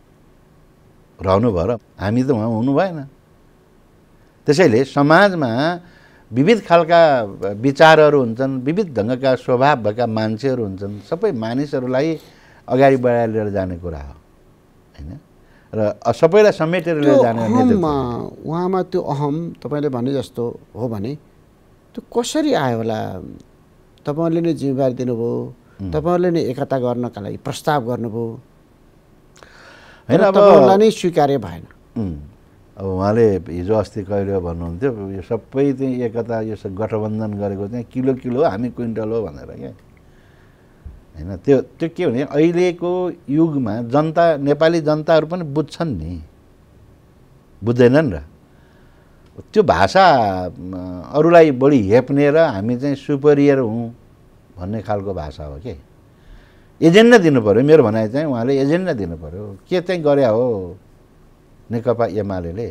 रहनु भयो र हामी त उहाँ हुनु भएन त्यसैले समाजमा विविध खालका विचारहरू हुन्छन् विविध ढङ्गका स्वभाव भएका मान्छेहरू हुन्छन् सबै मानिसहरूलाई अगाडि बढाएर लिएर जाने कुरा हो होइन र सबैलाई समेटेर लिएर जाने उहाँमा त्यो अहम तपाईँले भने जस्तो हो भने त्यो कसरी आयो होला तपाईँहरूले नै जिम्मेवारी दिनुभयो तपाईँहरूले नै एकता गर्नका लागि प्रस्ताव गर्नुभयो होइन तपाईँहरूलाई नै स्वीकार्य भएन अब उहाँले हिजो अस्ति कहिले भन्नुहुन्थ्यो यो सबै चाहिँ एकता यो गठबन्धन गरेको चाहिँ किलो हामी क्विन्टल हो भनेर क्या होइन त्यो के भने अहिलेको युगमा जनता नेपाली जनताहरू पनि बुझ्छन् नि बुझ्दैनन् र त्यो भाषा अरूलाई बढी हेप्ने र हामी चाहिँ सुपेरियर हौँ भन्ने खालको भाषा हो कि एजेन्डा दिनु पऱ्यो मेरो भनाइ चाहिँ उहाँले एजेन्डा दिनु पऱ्यो के चाहिँ गरे हो नेकपा एमाले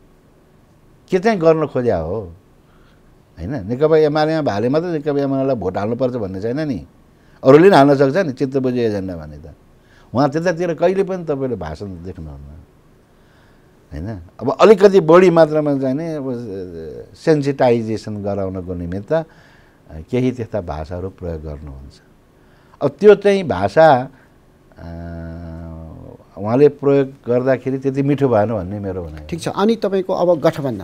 के चाहिँ गर्न खोज्या हो होइन नेकपा एमालेमा भाले मात्रै नेकपा एमालेलाई भोट हाल्नुपर्छ भन्ने छैन नि अरूले पनि हाल्न सक्छ नि चित्त बुझ्यो एजेन्डा भने त उहाँ त्यतातिर कहिले पनि तपाईँले भाषण देख्नुहुन्न होइन अब अलिकति बढी मात्रामा चाहिँ नि अब सेन्सिटाइजेसन गराउनको निमित्त केही त्यस्ता भाषाहरू प्रयोग गर्नुहुन्छ अब त्यो चाहिँ भाषा उहाँले प्रयोग गर्दाखेरि त्यति मिठो भएन भन्ने मेरो भनाइ ठिक छ अनि तपाईँको अब गठबन्धन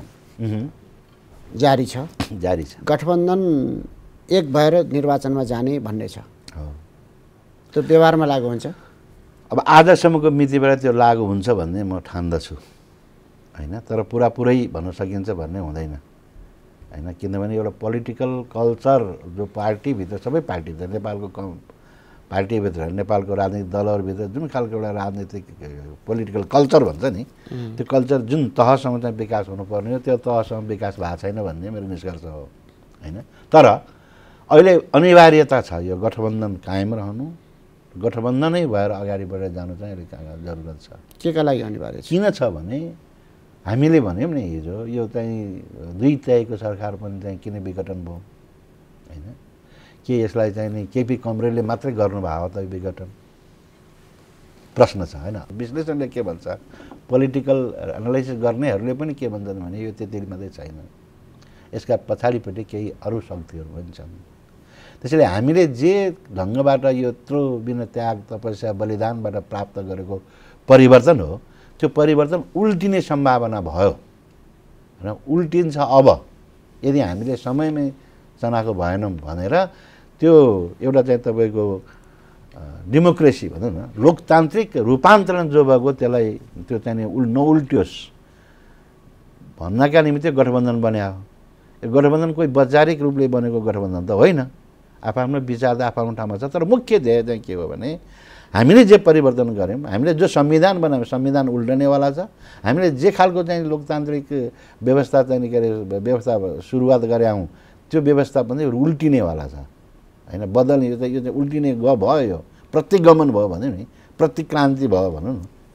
जारी छ गठबन्धन एक भएर निर्वाचनमा जाने भन्ने छ त्यो व्यवहारमा लागु हुन्छ अब आजसम्मको मितिबाट त्यो लागु हुन्छ भन्ने म ठान्दछु होइन तर पुरै भन्न सकिन्छ भन्ने हुँदैन होइन किनभने एउटा पोलिटिकल कल्चर जो पार्टीभित्र सबै पार्टी नेपालको पार्टीभित्र नेपालको राजनीतिक दलहरूभित्र जुन खालको एउटा राजनीतिक पोलिटिकल कल्चर भन्छ नि त्यो कल्चर जुन तहसम्म चाहिँ विकास हुनुपर्ने हो त्यो तहसम्म विकास भएको छैन भन्ने मेरो निष्कर्ष हो होइन तर अहिले अनिवार्यता छ यो गठबन्धन कायम रहनु गठबन्धनै भएर अगाडि बढेर जानु चाहिँ अहिले जरुरत छ केका लागि अनिवार्य छ किन छ भने हामीले भन्यौँ नि हिजो यो चाहिँ 2 तयको सरकार पनि चाहिँ किन विघटन भयो होइन के यसलाई चाहिँ नि केपी कमरेडले मात्रै गर्नुभयो त विघटन प्रश्न छ होइन विश्लेषणले के भन्छ पोलिटिकल एनालाइसिस गर्नेहरूले पनि के भन्छन् भने यो त्यति मात्रै छैन यसका पछाडिपट्टि केही अरू शक्तिहरू पनि छन् त्यसैले हामीले जे ढङ्गबाट यो यत्रो बिना त्याग तपस्या बलिदानबाट प्राप्त गरेको परिवर्तन हो त्यो परिवर्तन उल्टिने सम्भावना भयो र उल्टिन्छ अब यदि हामीले समयमै चनाखो भएनौँ भनेर त्यो एउटा चाहिँ तपाईँको डेमोक्रेसी भनौँ न लोकतान्त्रिक रूपान्तरण जो भएको त्यसलाई त्यो चाहिँ नउल्टियोस् भन्नका निमित्त गठबन्धन बन्यो यो गठबन्धन कोही वैचारिक रूपले बनेको गठबन्धन त होइन आफ्नो विचार त आफ्नो ठाउँमा छ तर मुख्य ध्येय चाहिँ के हो भने हामीले जे परिवर्तन गऱ्यौँ हामीले जो संविधान बनायौँ संविधान उल्टनेवाला छ हामीले जे खालको चाहिँ लोकतान्त्रिक व्यवस्था चाहिँ के अरे व्यवस्था सुरुवात गऱ्यौँ त्यो व्यवस्था पनि उल्टिनेवाला छ होइन बदल्ने यो चाहिँ उल्टिने भयो यो प्रतिगमन भयो भन्यो नि प्रतिक्रान्ति भयो भनौँ न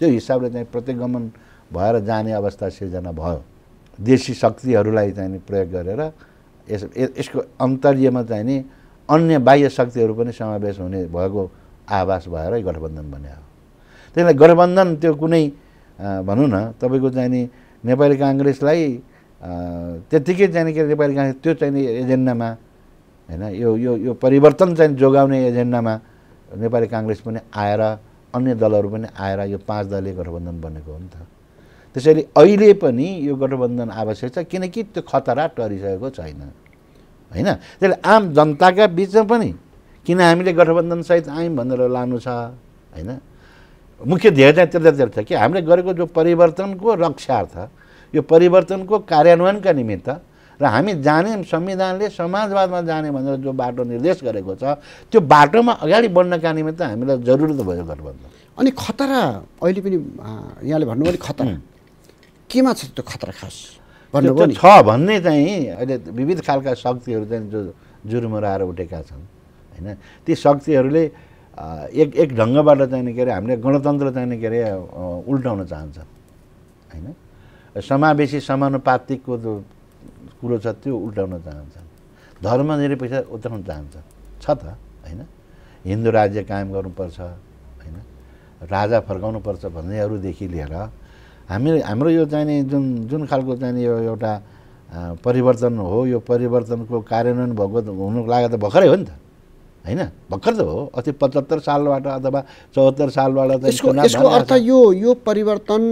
त्यो हिसाबले चाहिँ प्रतिगमन भएर जाने अवस्था सिर्जना भयो। देशी शक्तिहरूलाई चाहिँ नि प्रयोग गरेर यसको अन्तर्यमा चाहिँ नि अन्य बाह्य शक्तिहरू पनि समावेश हुने भएको आभास भएर गठबन्धन बन्यो। त्यसलाई गठबन्धन त्यो कुनै भनौँ न तपाईँको चाहिँ नि नेपाली काङ्ग्रेसलाई त्यत्तिकै चाहिँ के नेपाली काङ्ग्रेस त्यो चाहिँ नि एजेन्डामा हैन यो परिवर्तन चाहिँ जोगाउने एजेन्डामा नेपाली काङ्ग्रेस पनि आएर अन्य दलहरू पनि आएर यो 5 दलीय गठबन्धन बनेको हो नि त। त्यसैले अहिले पनि यो गठबन्धन आवश्यक छ किनकि त्यो खतरा टरिसकेको छैन हैन। त्यसले आम जनताका बीचमा पनि किन हामीले गठबन्धनसहित आयौँ भनेर लानु छ हैन। मुख्य ध्येय चाहिँ त्यतातिर छ कि हामीले गरेको जो परिवर्तनको रक्षार्थ यो परिवर्तनको कार्यान्वयनका निमित्त र हामी जाने संविधानले समाजवादमा जाने भनेर जो बाटो निर्देश गरेको छ त्यो बाटोमा अगाडि बढ्नका निमित्त हामीलाई जरुरत भयो गठबन्धन। अनि खतरा अहिले पनि यहाँले भन्नुभयो नि खतरा केमा छ त्यो खतरा खास भन्नुभयो नि छ भन्ने चाहिँ अहिले विविध खालका शक्तिहरू चाहिँ जो जुरुमराएर उठेका छन् हैन। ती शक्तिहरूले एक ढङ्गबाट चाहिँ के अरे हामीले गणतन्त्र चाहिँ के अरे उल्टाउन चाहन्छन् हैन। समावेशी समानुपातिकको जो कुरो छ त्यो उल्टाउन चाहन्छन्। धर्मनिरपेक्ष उल्टाउन चाहन्छन् छ त हैन। हिन्दू राज्य कायम गर्नुपर्छ हैन, राजा फर्काउनुपर्छ भन्नेहरूदेखि लिएर हाम्रो यो चाहिँ जुन खालको चाहिँ यो एउटा परिवर्तन हो यो परिवर्तनको कार्यान्वयन भएको हुनुको लागि त भर्खरै हो नि त हैन। भर्खर त हो अस्ति 75 सालबाट अथवा 74 सालबाट यसको अर्थ यो परिवर्तन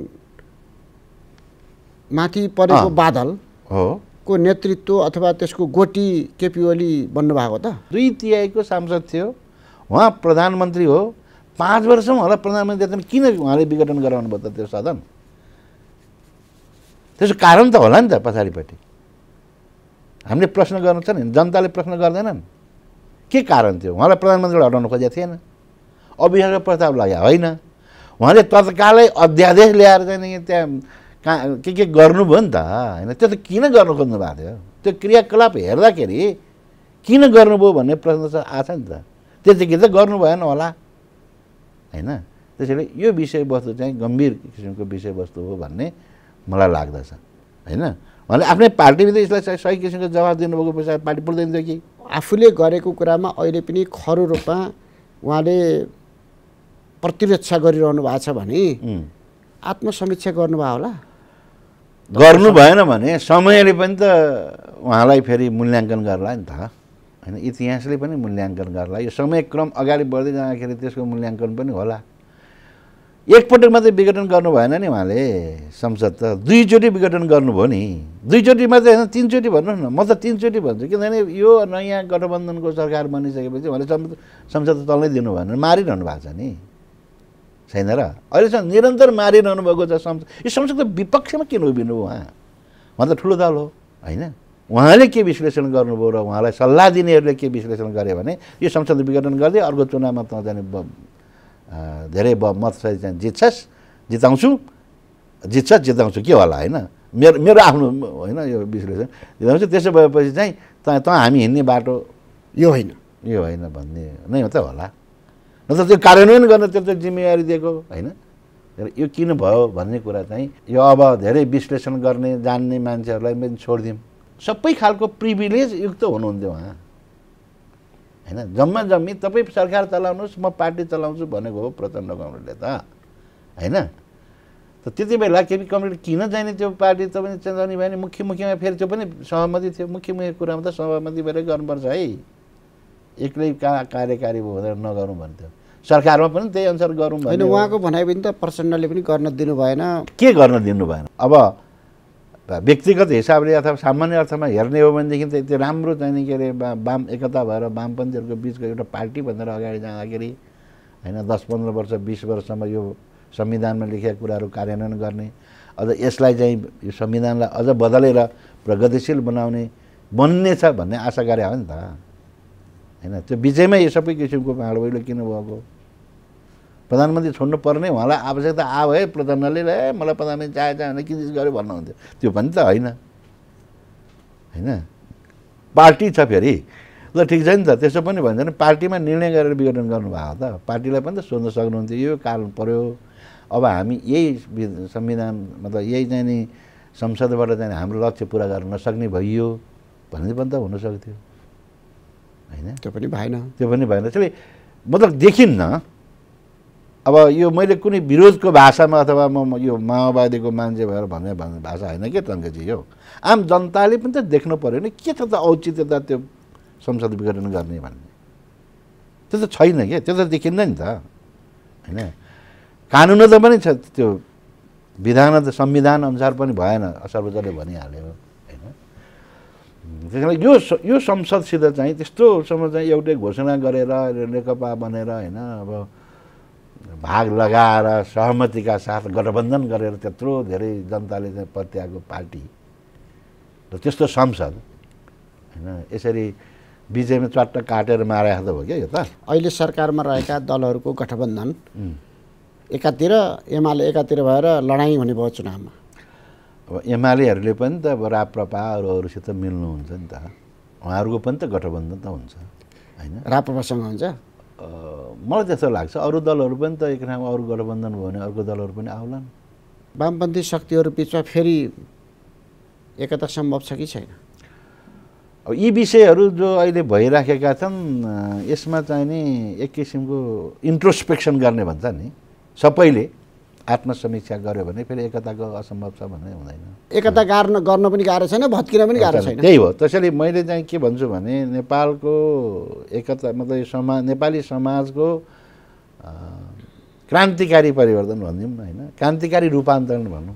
माथि परेको बादल हो को नेतृत्व अथवा त्यसको गोटी केपी ओली बन्नुभएको त 2/3 को सांसद थियो उहाँ प्रधानमन्त्री हो 5 वर्षमा होला प्रधानमन्त्री त किन उहाँले विघटन गराउनु भयो त त्यो सदन। त्यसको कारण त होला नि त पछाडिपट्टि हामीले प्रश्न गर्नु छ नि जनताले प्रश्न गर्दैनन् के कारण थियो। उहाँलाई प्रधानमन्त्रीबाट हटाउन खोजेको थिएन अविश्वासको प्रस्ताव लाग्यो होइन उहाँले तत्कालै अध्यादेश ल्याएर चाहिँ त्यहाँ के गर्नुभयो नि त हैन। त्यो त किन गर्नु खोज्नु भएको थियो त्यो क्रियाकलाप हेर्दाखेरि किन गर्नुभयो भन्ने प्रश्न चाहिँ आछ नि त त्यतिकै त गर्नु भएन होला हैन। त्यसैले यो विषयवस्तु चाहिँ गम्भीर किसिमको विषयवस्तु हो भन्ने मलाई लाग्दछ हैन। उहाँले आफ्नै पार्टीभित्र यसलाई सही किसिमको जवाब दिनुभएको पैसा पार्टी पुर्दैन थियो कि आफूले गरेको कुरामा अहिले पनि खरो रूपमा उहाँले प्रतिरक्षा गरिरहनु भएको छ भने आत्मसमीक्षा गर्नुभयो होला। गर्नु भएन भने समयले पनि त उहाँलाई फेरि मूल्याङ्कन गर्ला नि त हैन। इतिहासले पनि मूल्याङ्कन गर्ला। यो समयक्रम अगाडि बढ्दै जाँदाखेरि त्यसको मूल्याङ्कन पनि होला। एकपटक मात्रै विघटन गर्नु भएन नि उहाँले संसद त 2 चोटि विघटन गर्नुभयो नि 2 चोटि मात्रै हैन 3 चोटि भन्नुहोस् न म त 3 चोटि भन्छु किनभने यो नयाँ गठबन्धनको सरकार बनिसकेपछि उहाँले संसद त तल्नै दिनु भएन मारिरहनु भएको छ नि छैन र अहिलेसम्म निरन्तर मारिरहनु भएको छ संसद। यो संसद त विपक्षमा किन उभिनु उहाँ त ठुलो दल हो हैन। उहाँले के विश्लेषण गर्नुभयो र उहाँलाई सल्लाह दिनेहरूले के विश्लेषण गरे भने यो संसद विघटन गर्दै अर्को चुनावमा त जाने धेरै मतसहित चाहिँ जिताउँछु के होला हैन। मेरो आफ्नो हैन यो विश्लेषण जिताउँछु। त्यसो भएपछि चाहिँ त हामी हिँड्ने बाटो यो होइन भन्ने नै त होला नत्र त्यो कार्यान्वयन गर्न त्यो जिम्मेवारी दिएको हैन। यो किन भयो भन्ने कुरा चाहिँ यो अब धेरै विश्लेषण गर्ने जान्ने मान्छेहरूलाई पनि छोडिदिउँ। सबै खालको प्रिभिलेज युक्त हुनुहुन्थ्यो उहाँ हैन। जम्मी तपाईँ सरकार चलाउनुहोस् म पार्टी चलाउँछु भनेको हो प्रचण्ड कमरेडले त हैन। त त्यति बेला केपी कमरेड किन जाने त्यो पार्टी तपाईँ चलाउने भयो भने मुख्यमा फेरि त्यो पनि सहमति थियो। मुख्य कुरामा त सहमति भएर गर्नुपर्छ है एक्लै कार्यकारी भएर नगरौँ भन्थ्यो। सरकारमा पनि त्यही अनुसार गरौँ होइन उहाँको भनाइ पनि त प्रचण्डले पनि गर्न दिनु भएन। के गर्न दिनु भएन अब व्यक्तिगत हिसाबले अथवा सामान्य अर्थमा हेर्ने हो भनेदेखि त त्यो राम्रो चाहिँ के अरे वाम एकता भएर वामपन्थीहरूको बिचको एउटा पार्टी भनेर अगाडि जाँदाखेरि हैन 10-15 वर्ष 20 वर्षसम्म यो संविधानमा लेखेका कुराहरू कार्यान्वयन गर्ने अझ यसलाई चाहिँ यो संविधानलाई अझ बदलेर प्रगतिशील बन्ने छ भन्ने आशा गरे हो नि त हैन। त्यो बिचैमा यो सबै किसिमको भाँडभैलो किन भएको प्रधानमन्त्री छोड्नु पर्ने उहाँलाई आवश्यकता आयो है प्रधानमन्त्रीले मलाई प्रधानमन्त्री चाहिन्छ भने किन गर्यो भन्नुहुन्थ्यो त्यो पनि त होइन हैन। पार्टी छ फेरि ल ठिक छ नि त त्यसो पनि भन्छ नि पार्टीमा निर्णय गरेर विघटन गर्नुभएको त पार्टीलाई पनि त सोध्न सक्नुहुन्थ्यो यो कारण पर्यो अब हामी यही संविधान मतलब यही चाहिँ नि संसदबाट चाहिँ हाम्रो लक्ष्य पुरा गर्न नसक्ने भइयो भन्ने पनि त हुन सक्थ्यो हैन। त्यो पनि भएन। त्यसले मतलब देखिन्न। अब यो मैले कुनै विरोधको भाषामा अथवा म यो माओवादीको मान्छे भएर भन्ने भाषा होइन के टङ्कजी हो। आम जनताले पनि त देख्नु पर्यो नि के छ त औचित्यता त्यो संसद विघटन गर्ने भन्ने। त्यो त छैन के, त्यो त देखिन्न नि त हैन। कानुन त पनि छ, त्यो विधान त संविधान अनुसार पनि भएन, सर्वोच्चले भनिहाल्यो हैन। त्यसैले यो संसदसित चाहिँ त्यस्तोसम्म चाहिँ एउटै घोषणा गरेर नेकपा बनेर हैन अब भाग लगाएर सहमतिका साथ गठबन्धन गरेर त्यत्रो धेरै जनताले चाहिँ पत्याएको पार्टी र त्यस्तो संसद हैन यसरी बीचैमा चट्ट काटेर मारे त हो क्या यो त। अहिले सरकारमा रहेका दलहरूको गठबन्धन एकातिर एमाले एकातिर भएर लडाईँ हुने भयो चुनावमा। अब एमालेहरूले पनि त अब राप्रपा अरूसित मिल्नुहुन्छ नि त, उहाँहरूको पनि त गठबन्धन त हुन्छ हैन। राप्रपासँग हुन्छ मलाई त्यस्तो लाग्छ। अरू दलहरू पनि त एक ठाउँमा अरू गठबन्धन भयो भने अर्को दलहरू पनि आउलान्। वामपन्थी शक्तिहरू बिचमा फेरि एकता सम्भव छ कि छैन? अब यी विषयहरू जो अहिले भइराखेका छन् यसमा चाहिँ नि एक किसिमको इन्ट्रोस्पेक्सन गर्ने भन्छ नि, सबैले आत्मसमीक्षा गर्यो भने फेरि एकताको असम्भव छ भन्ने हुँदैन। एकता गर्न पनि गाह्रो छैन, भत्किन पनि गाह्रो छैन। त्यही हो। त्यसैले मैले चाहिँ के भन्छु भने नेपालको एकता मतलब नेपाली समाजको क्रान्तिकारी परिवर्तन भनिदिउँ होइन, क्रान्तिकारी रूपान्तरण भनौँ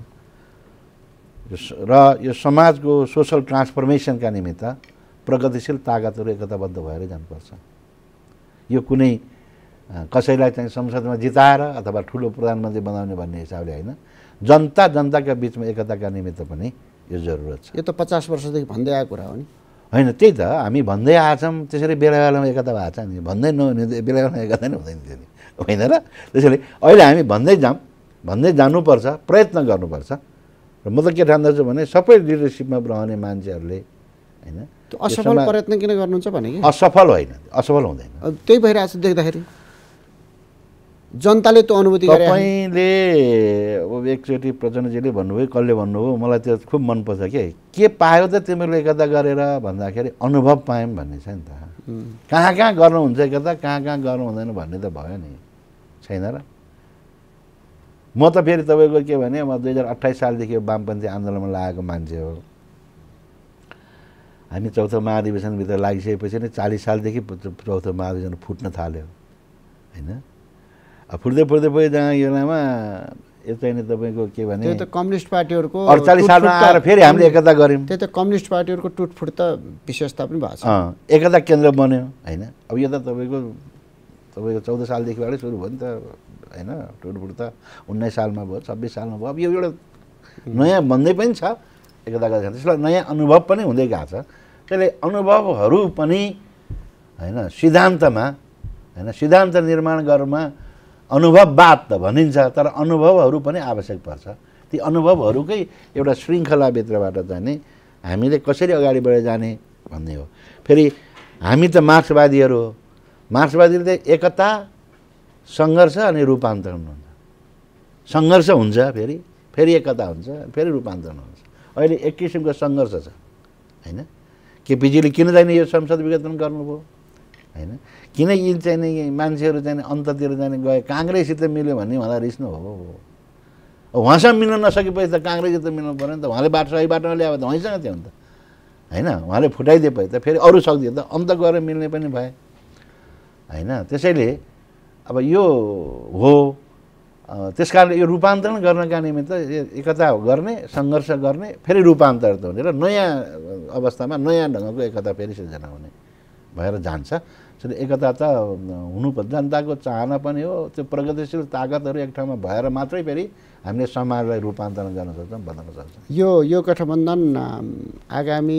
र यो समाजको सोसल ट्रान्सफर्मेसनका निमित्त प्रगतिशील ताकतहरू एकताबद्ध भएर जानुपर्छ। यो कुनै कसैलाई चाहिँ संसदमा जिताएर अथवा ठुलो प्रधानमन्त्री बनाउने भन्ने हिसाबले होइन, जनताका बिचमा एकताका निमित्त पनि यो जरुरत छ। यो त 50 वर्षदेखि भन्दै आएको कुरा हो नि होइन। त्यही त हामी भन्दै आएछौँ, त्यसरी बेला बेलामा एकता भएको छ नि, भन्दै नहुने बेला बेलामा एकता नै हुँदैन थियो नि होइन र। त्यसैले अहिले हामी भन्दै जानुपर्छ, प्रयत्न गर्नुपर्छ। र म त के ठान्दछु भने सबै लिडरसिपमा रहने मान्छेहरूले होइन त्यो असफल प्रयत्न किन गर्नुहुन्छ भने कि असफल होइन, असफल हुँदैन। त्यही भइरहेछ देख्दाखेरि जनताले त्यो अनुभूति गरे। तपाईँले अब एकचोटि प्रचण्डजीले भन्नुभयो, कसले भन्नुभयो, मलाई त्यो खुब मनपर्छ के पायो त तिमीहरूले एकता गरेर भन्दाखेरि अनुभव पायौँ भन्ने छ नि त। कहाँ गर्नुहुन्छ एकता, कहाँ गर्नु हुँदैन भन्ने त भयो नि, छैन र। म त फेरि तपाईँको के भने म 2028 सालदेखि वामपन्थी आन्दोलनमा लागेको मान्छे हो। हामी चौथो महाधिवेशनभित्र लागिसकेपछि नै 40 सालदेखि चौथो महाधिवेशन फुट्न थाल्यो होइन। फुट्दै जहाँ यो बेलामा यो चाहिँ तपाईँको के भने त्यो त कम्युनिस्ट पार्टीहरूको 48 सालमा आएर फेरि हामीले एकता गऱ्यौँ। त्यो त कम्युनिस्ट पार्टीहरूको टुटफुट त विशेषता पनि भएको छ। एकता केन्द्र बन्यो होइन। अब यो त तपाईँको 14 सालदेखिबाटै सुरु भयो नि त होइन। टुटफुट त 19 सालमा भयो, 26 सालमा भयो। अब यो एउटा नयाँ बन्दै पनि छ एकताका, त्यसलाई नयाँ अनुभव पनि हुँदै गएको छ। त्यसले अनुभवहरू पनि होइन सिद्धान्तमा होइन सिद्धान्त निर्माण गर्नमा अनुभववाद त भनिन्छ, तर अनुभवहरू पनि आवश्यक पर्छ। ती अनुभवहरूकै एउटा श्रृङ्खलाभित्रबाट चाहिँ नि हामीले कसरी अगाडि बढेर जाने भन्ने हो। फेरि हामी त मार्क्सवादीहरू हो। मार्क्सवादीले त एकता सङ्घर्ष अनि रूपान्तरण हुन्छ। सङ्घर्ष हुन्छ, फेरि एकता हुन्छ, फेरि रूपान्तरण हुन्छ। अहिले एक किसिमको सङ्घर्ष छ होइन। केपीजीले किन चाहिँ यो संसद विघटन गर्नुभयो होइन, किन यी चाहिँ नि मान्छेहरू चाहिँ अन्ततिर चाहिँ गए, काङ्ग्रेससित मिल्यो भन्ने उहाँलाई रिस न हो। उहाँसँग मिल्न नसकेपछि त काङ्ग्रेससित मिल्नु पऱ्यो नि त। उहाँले सही बाटोमा ल्यायो त उहाँसँग थियो नि त होइन। उहाँले फुटाइदिएपछि त फेरि अरू सक्दियो त, अन्त गएर मिल्ने पनि भए होइन। त्यसैले अब यो हो। त्यसकारणले यो रूपान्तरण गर्नका निमित्त एकता गर्ने, सङ्घर्ष गर्ने, फेरि रूपान्तरण हुने र नयाँ अवस्थामा नयाँ ढङ्गको एकता फेरि सिर्जना हुने भएर जान्छ। त्यसैले एकता त हुनुपर्छ। जनताको चाहना पनि हो। त्यो प्रगतिशील ताकतहरू एक ठाउँमा भएर मात्रै फेरि हामीले समाजलाई रूपान्तरण गर्न सक्छौँ, बदल्न सक्छौँ। यो गठबन्धन आगामी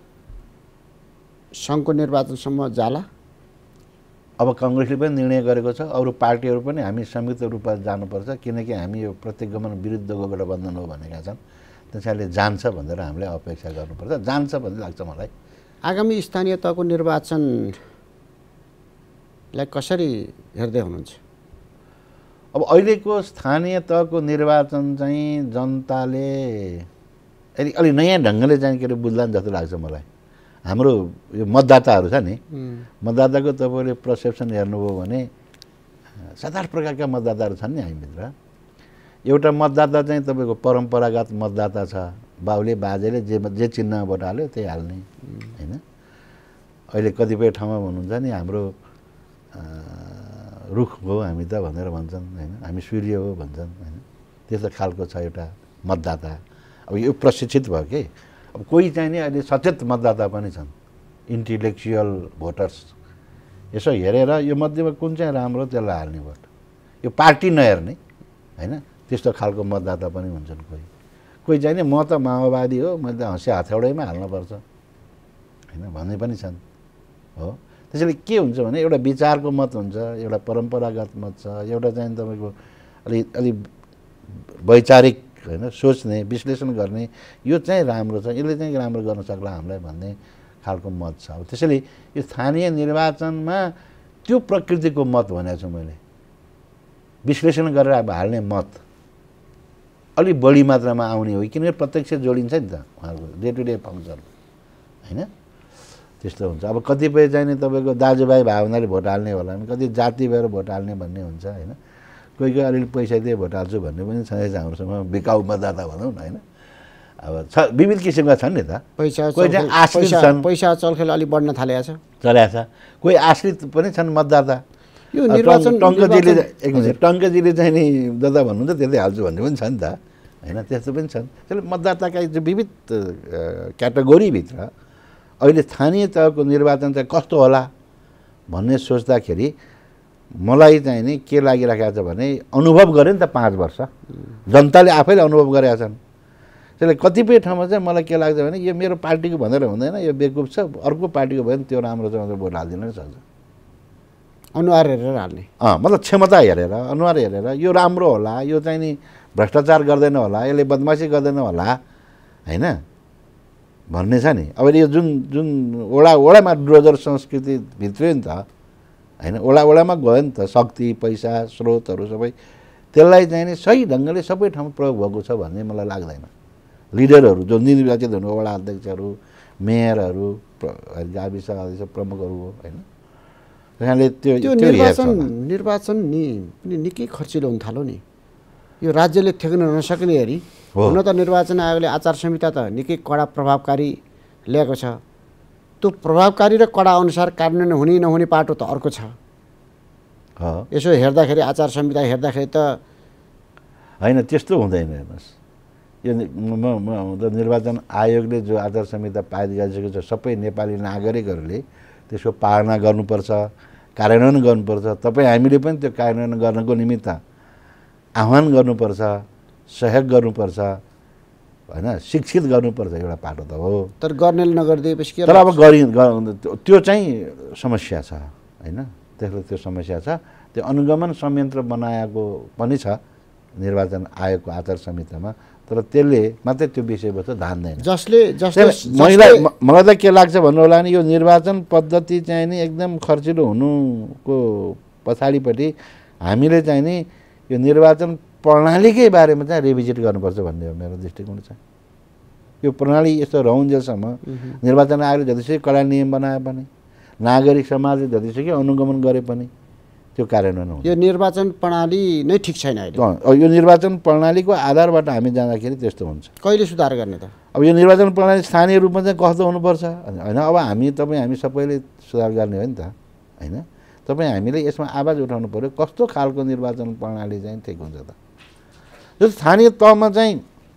सङ्घको निर्वाचनसम्म जाला। अब कङ्ग्रेसले पनि निर्णय गरेको छ, अरू पार्टीहरू पनि हामी संयुक्त रूपमा जानुपर्छ, किनकि हामी यो प्रतिगमन विरुद्धको गठबन्धन हो भनेका छन्। त्यसैले जान्छ भनेर हामीले अपेक्षा गर्नुपर्छ। जान्छ भन्ने लाग्छ मलाई। आगामी स्थानीय तहको निर्वाचनलाई कसरी हेर्दै हुनुहुन्छ? अब अहिलेको स्थानीय तहको निर्वाचन चाहिँ जनताले अलि नयाँ ढङ्गले चाहिँ के अरे बुझ्ला जस्तो लाग्छ मलाई। हाम्रो यो मतदाताहरू छ नि, मतदाताको तपाईँले पर्सेप्सन हेर्नुभयो भने 7-8 प्रकारका मतदाताहरू छन् नि हामीभित्र। एउटा मतदाता चाहिँ तपाईँको परम्परागत मतदाता छ, बाउले बाजेले जे चिन्हमा भोट हाल्यो त्यही हाल्ने होइन। अहिले कतिपय ठाउँमा भन्नुहुन्छ नि हाम्रो रुख हो हामी त भनेर भन्छन् होइन, हामी सूर्य हो भन्छन् होइन। त्यस्तो खालको छ एउटा मतदाता। अब यो प्रशिक्षित भयो कि अब कोही चाहिँ नि अहिले सचेत मतदाता पनि छन्, इन्टेलेक्चुअल भोटर्स। यसो हेरेर यो मध्येमा कुन चाहिँ राम्रो त्यसलाई हाल्ने भोट, यो पार्टी नहेर्ने होइन, त्यस्तो खालको मतदाता पनि हुन्छन्। कोही चाहिँ नि म त माओवादी हो, मैले त हँसिया हथौडैमा हाल्नुपर्छ होइन भन्ने पनि छन् हो। त्यसैले के हुन्छ भने एउटा विचारको मत हुन्छ, एउटा परम्परागत मत छ, एउटा चाहिँ तपाईँको अलि वैचारिक होइन सोच्ने विश्लेषण गर्ने, यो चाहिँ राम्रो छ, यसले चाहिँ राम्रो गर्न सक्ला हामीलाई भन्ने खालको मत छ। अब त्यसैले यो स्थानीय निर्वाचनमा त्यो प्रकृतिको मत भनेको छु मैले, विश्लेषण गरेर अब हाल्ने मत अलि बढी मात्रामा आउने हो, किनकि प्रत्यक्ष जोडिन्छ नि त उहाँहरूको डे टु डे फङ्सन होइन। त्यस्तो हुन्छ। अब कतिपय चाहिँ नि तपाईँको दाजुभाइ भावनाले भोट हाल्ने होला, कति जाति भएर भोट हाल्ने भन्ने हुन्छ होइन। कोही अलिअलि पैसा दिए भोट हाल्छु भन्ने पनि छ हाम्रोसँग, बिकाउ मतदाता भनौँ न होइन। अब छ विविध किसिमका छन् नि त। कोही चाहिँ आश्रित छन्, पैसा चलखेल अलिक बढ्न थालेको छ, चलेको छ। कोही आश्रित पनि छन् मतदाता। यो निर्वाचन टङ्कजीले चाहिँ नि दादा भन्नुहुन्छ त्यतै हाल्छु भन्ने पनि छ नि त होइन, त्यस्तो पनि छन्। त्यसले मतदाताका विविध क्याटेगोरीभित्र अहिले स्थानीय तहको निर्वाचन चाहिँ कस्तो होला भन्ने सोच्दाखेरि मलाई चाहिँ नि के लागिरहेको छ भने अनुभव गऱ्यो नि त 5 वर्ष, जनताले आफैले अनुभव गरेका छन्। त्यसले कतिपय ठाउँमा चाहिँ मलाई के लाग्छ भने यो मेरो पार्टीको भनेर हुँदैन, यो बेकुफ छ, अर्को पार्टीको भयो भने त्यो राम्रो छ भनेर भोट हालिदिन सक्छ। अनुहार हेरेर हाल्ने मतलब क्षमता हेरेर, अनुहार हेरेर यो राम्रो होला, यो चाहिँ नि भ्रष्टाचार गर्दैन होला, यसले बदमासी गर्दैन होला होइन भन्ने छ नि। अब यो जुन वडामा ड्रोजर संस्कृति भित्रियो नि त होइन, वडामा गयो नि त शक्ति पैसा स्रोतहरू सबै, त्यसलाई चाहिँ नि सही ढङ्गले सबै ठाउँमा प्रयोग भएको छ भन्ने मलाई लाग्दैन। लिडरहरू जो निर्वाचित हुनु, वडा अध्यक्षहरू, मेयरहरू, गाविस प्रमुखहरू हो होइन। त्यहाँले त्यो निर्वाचन नि पनि निकै खर्चिलो हुन थाल्यो नि। यो राज्यले थेक्न नसक्ने हेरी हुन त निर्वाचन आयोगले आचार संहिता त निकै कडा प्रभावकारी ल्याएको छ। त्यो प्रभावकारी र कडा अनुसार कार्यान्वयन हुने नहुने पाटो त अर्को छ। यसो हेर्दाखेरि आचार संहिता हेर्दाखेरि त होइन त्यस्तो हुँदैन। हेर्नुहोस् यो निर्वाचन आयोगले जो आचार संहिता पारित गरिसकेको छ, सबै नेपाली नागरिकहरूले त्यसको पालना गर्नुपर्छ, कार्यान्वयन गर्नुपर्छ। तपाईँ हामीले पनि त्यो कार्यान्वयन गर्नको निमित्त आह्वान गर्नुपर्छ, सहयोग गर्नुपर्छ होइन, शिक्षित गर्नुपर्छ, एउटा पाटो त हो। तर गर्नेले नगरिदिएपछि के? तर अब त्यो चाहिँ समस्या छ होइन, त्यसले त्यो समस्या छ। त्यो अनुगमन संयन्त्र बनाएको पनि छ निर्वाचन आयोगको आचार संहितामा, तर त्यसले मात्रै त्यो विषयवस्तु धान्दैन। मलाई त के लाग्छ भन्नु होला नि, यो निर्वाचन पद्धति चाहिँ नि एकदम खर्चिलो हुनुको पछाडिपट्टि हामीले चाहिँ नि यो निर्वाचन प्रणालीकै बारेमा चाहिँ रिभिजिट गर्नुपर्छ भन्ने हो मेरो दृष्टिकोण चाहिँ। यो प्रणाली यस्तो रहन्जेलसम्म निर्वाचन आयोगले जतिसुकै कडा नियम बनाए पनि, नागरिक समाजले जतिसुकै अनुगमन गरे पनि त्यो कार्यान्वयन हुन्छ। यो निर्वाचन प्रणाली नै ठिक छैन अहिले। यो निर्वाचन प्रणालीको आधारबाट हामी जाँदाखेरि त्यस्तो हुन्छ। कहिले सुधार गर्ने त? अब यो निर्वाचन प्रणाली स्थानीय रूपमा चाहिँ कस्तो हुनुपर्छ होइन। अब हामी सबैले सुधार गर्ने हो नि त होइन। हामीले यसमा आवाज उठाउनु पर्यो, कस्तो खालको निर्वाचन प्रणाली चाहिँ ठिक हुन्छ त। जो स्थानीय तहमा चाहिँ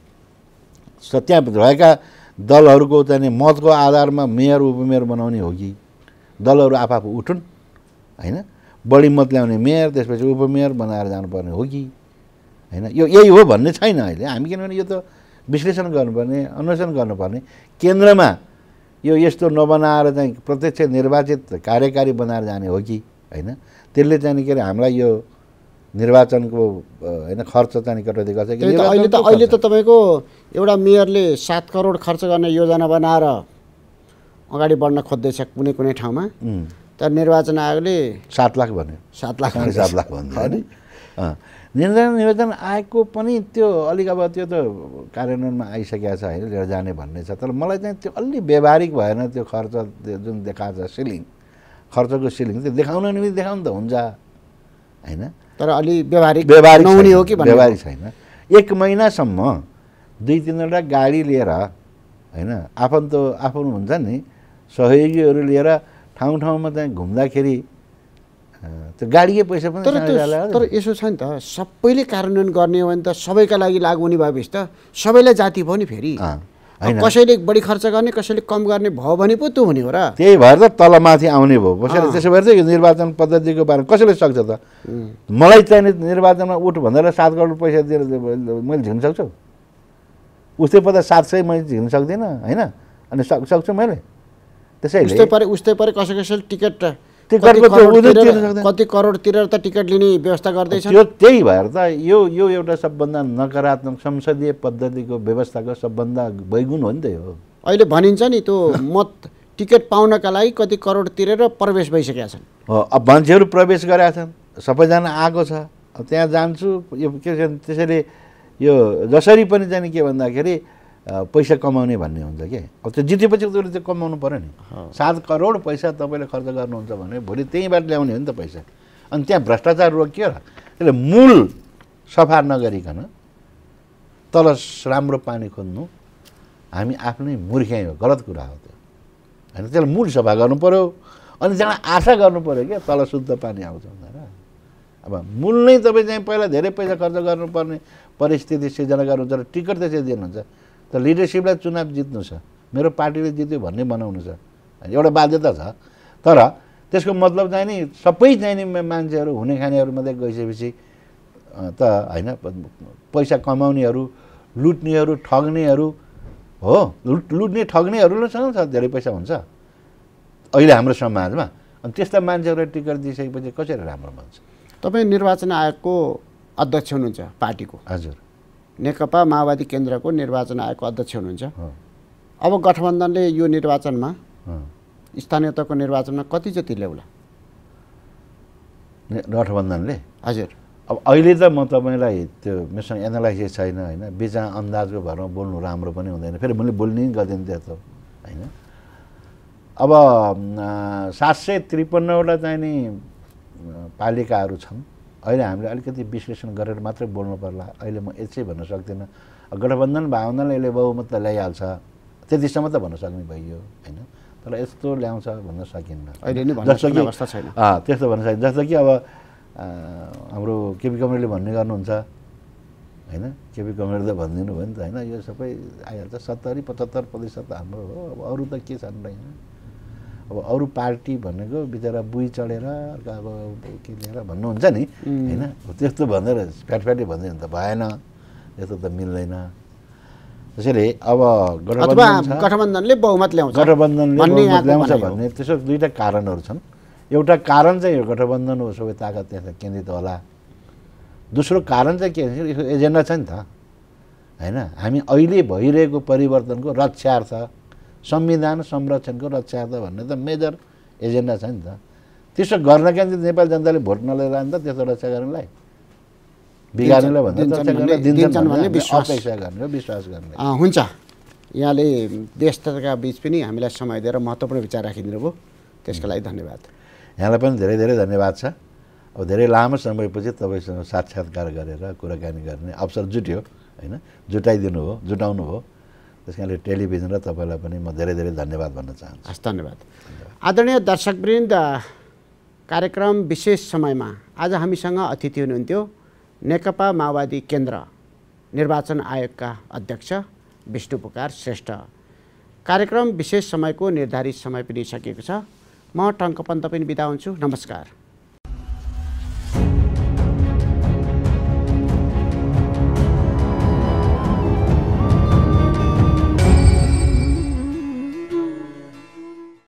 त्यहाँ रहेका दलहरूको चाहिँ मतको आधारमा मेयर उपमेयर बनाउने हो कि दलहरू आफू उठुन् होइन, बढी मत ल्याउने मेयर त्यसपछि उपमेयर बनाएर जानुपर्ने हो कि होइन। यो यही हो भन्ने छैन अहिले हामी, किनभने यो त विश्लेषण गर्नुपर्ने, अन्वेषण गर्नुपर्ने। केन्द्रमा यो यस्तो नबनाएर चाहिँ प्रत्यक्ष निर्वाचित कार्यकारी बनाएर जाने हो कि होइन। त्यसले चाहिँ के अरे हामीलाई यो निर्वाचनको होइन खर्च चाहिँ कटौती गर्छ कि। अहिले त तपाईँको एउटा मेयरले 7 करोड खर्च गर्ने योजना बनाएर अगाडि बढ्न खोज्दैछ कुनै ठाउँमा, तर निर्वाचन आयोगले 7 लाख भन्यो। 7 लाख 7 लाख भन्यो निवेदन आएको पनि त्यो अलिक अब त्यो त कार्यान्वयनमा आइसकेको छ होइन लिएर जाने भन्ने छ तर मलाई चाहिँ त्यो अलि व्यवहारिक भएन त्यो खर्च जुन देखाएको छ सिलिङ खर्चको सिलिङ त्यो देखाउन नि देखाउनु त हुन्छ होइन तर अलि व्यवहारिक नहुने हो कि व्यवहारिक छैन 1 महिनासम्म 2-3वटा गाडी लिएर होइन आफू हुन्छ नि सहयोगीहरू लिएर ठाउँ ठाउँमा चाहिँ घुम्दाखेरि त्यो गाडीकै पैसा पनि तर यसो छ नि त सबैले कार्यान्वयन गर्ने हो भने त सबैका लागि लागु हुने भएपछि त सबैलाई जाति भयो नि फेरि कसैले बढी खर्च गर्ने कसैले कम गर्ने भयो भने पो त्यो हुने हो र त्यही भएर त तलमाथि आउने भयो कसैले त्यसो भएर चाहिँ यो निर्वाचन पद्धतिको बारेमा कसैले सक्छ त मलाई चाहिने निर्वाचनमा उठ भनेर 7 करोड पैसा दिएर मैले झिक्न सक्छु उस्तै पर्दा 700 मैले झिक्न सक्दिनँ होइन अनि सक्छु मैले त्यसैले उस्तै परे कसैले टिकट टिकटको कति करोड तिरेर त टिकट लिने व्यवस्था गर्दैछ त्यो त्यही भएर त यो एउटा सबभन्दा नकारात्मक संसदीय पद्धतिको व्यवस्थाको सबभन्दा वैगुण हो नि त यो अहिले भनिन्छ नि त्यो मत टिकट पाउनका लागि कति करोड तिरेर प्रवेश भइसकेका छन् अब मान्छेहरू प्रवेश गरेका छन् सबैजना आएको छ त्यहाँ जान्छु यो के त्यसैले यो जसरी पनि जाने के भन्दाखेरि पैसा कमाउने भन्ने हुन्छ के अब त्यो जितेपछि त्यसले त्यो कमाउनु पर्यो नि 7 करोड पैसा तपाईँले खर्च गर्नुहुन्छ भने भोलि त्यहीँबाट ल्याउने हो नि त पैसा अनि त्यहाँ भ्रष्टाचार रोकियो र त्यसले मूल सफा नगरिकन तल राम्रो पानी खोज्नु हामी आफ्नै मूर्खाइ हो गलत कुरा हो त्यो होइन त्यसलाई मूल सफा गर्नु पर्यो अनि त्यहाँ आशा गर्नु पर्यो क्या तल शुद्ध पानी आउँछ भनेर अब मूल नै तपाईँ चाहिँ पहिला धेरै पैसा खर्च गर्नुपर्ने परिस्थिति सिर्जना गर्नुहुन्छ र टिकट त्यसरी दिनुहुन्छ त लिडरसिपलाई चुनाव जित्नु छ मेरो पार्टीले जित्यो भन्ने बनाउनु छ एउटा बाध्यता छ तर त्यसको मतलब चाहिँ नि सबै चाहिँ नि मान्छेहरू हुने खानेहरू मात्रै गइसकेपछि त होइन पैसा कमाउनेहरू लुट्नेहरू ठग्नेहरू हो लुट्ने ठग्नेहरूसँग छ धेरै पैसा हुन्छ अहिले हाम्रो समाजमा अनि त्यस्ता मान्छेहरूलाई टिकट दिइसकेपछि कसरी राम्रो बन्छ तपाईँ निर्वाचन आयोगको अध्यक्ष हुनुहुन्छ पार्टीको हजुर नेकपा माओवादी केन्द्रको निर्वाचन आयोगको अध्यक्ष हुनुहुन्छ अब गठबन्धनले यो निर्वाचनमा स्थानीय तहको निर्वाचनमा कति जति ल्याउला गठबन्धनले हजुर अब अहिले त म तपाईँलाई त्यो मेसँग एनालाइसिस छैन होइन बिचा अन्दाजको भरमा बोल्नु राम्रो पनि हुँदैन फेरि मैले बोल्ने नि गर्दैन त्यस्तो होइन अब 753वटा चाहिँ नि पालिकाहरू छन् अहिले हामीले अलिकति विश्लेषण गरेर मात्रै बोल्नु पर्ला अहिले म यसै भन्न सक्दिनँ गठबन्धन भावनाले यसले बहुमत त ल्याइहाल्छ त्यतिसम्म त भन्न सक्ने भइयो होइन तर यस्तो ल्याउँछ भन्न सकिन्न अहिले नै जस्तो कि अवस्था छैन त्यस्तो भन्न सकिन्छ जस्तो कि अब हाम्रो केपी कमरेडले भन्ने गर्नुहुन्छ होइन केपी कमरेडले भनिदिनु भयो नि त होइन यो सबै आइहाल्छ 70-75% हाम्रो हो अब अरू त के छन् र होइन अब अरू पार्टी भनेको बिचरा बुई चढेर अब के लिएर भन्नुहुन्छ नि होइन त्यस्तो भनेर फ्याटफ्याटी भन्दैन त भएन त्यस्तो त मिल्दैन त्यसैले अब गठबन्धनले बहुमत ल्याउँछ भन्ने त्यसो दुईवटा कारणहरू छन् एउटा कारण चाहिँ यो गठबन्धन हो सबै ताकत त्यहाँ केन्द्रित होला दोस्रो कारण चाहिँ के भन्छ एजेन्डा छ नि त होइन हामी अहिले भइरहेको परिवर्तनको रक्षार्थ संविधान संरक्षणको रक्षार्थ भन्ने त मेजर एजेन्डा छ नि त त्यसो गर्नका निम्ति नेपाली जनताले भोट नलिएर नि त त्यस्तो रक्षा गर्नलाई बिगार्नेलाई भन्ने विश्वास गर्ने हुन्छ यहाँले देश तथाका बीच पनि हामीलाई समय दिएर महत्त्वपूर्ण विचार राखिदिनु भयो त्यसको लागि धन्यवाद यहाँलाई पनि धेरै धेरै धन्यवाद छ अब धेरै लामो समयपछि तपाईँसँग साक्षात्कार गरेर कुराकानी गर्ने अवसर जुट्यो होइन जुटाउनु भयो त्यस कारणले टेलिभिजन र तपाईँलाई पनि म धेरै धेरै धन्यवाद भन्न चाहन्छु हस् धन्यवाद आदरणीय दर्शकवृन्द कार्यक्रम विशेष समयमा आज हामीसँग अतिथि हुनुहुन्थ्यो नेकपा माओवादी केन्द्र निर्वाचन आयोगका अध्यक्ष विष्णुपुकार श्रेष्ठ कार्यक्रम विशेष समयको निर्धारित समय पनि सकिएको छ म टङ्क पन्त पनि बिदा हुन्छु नमस्कार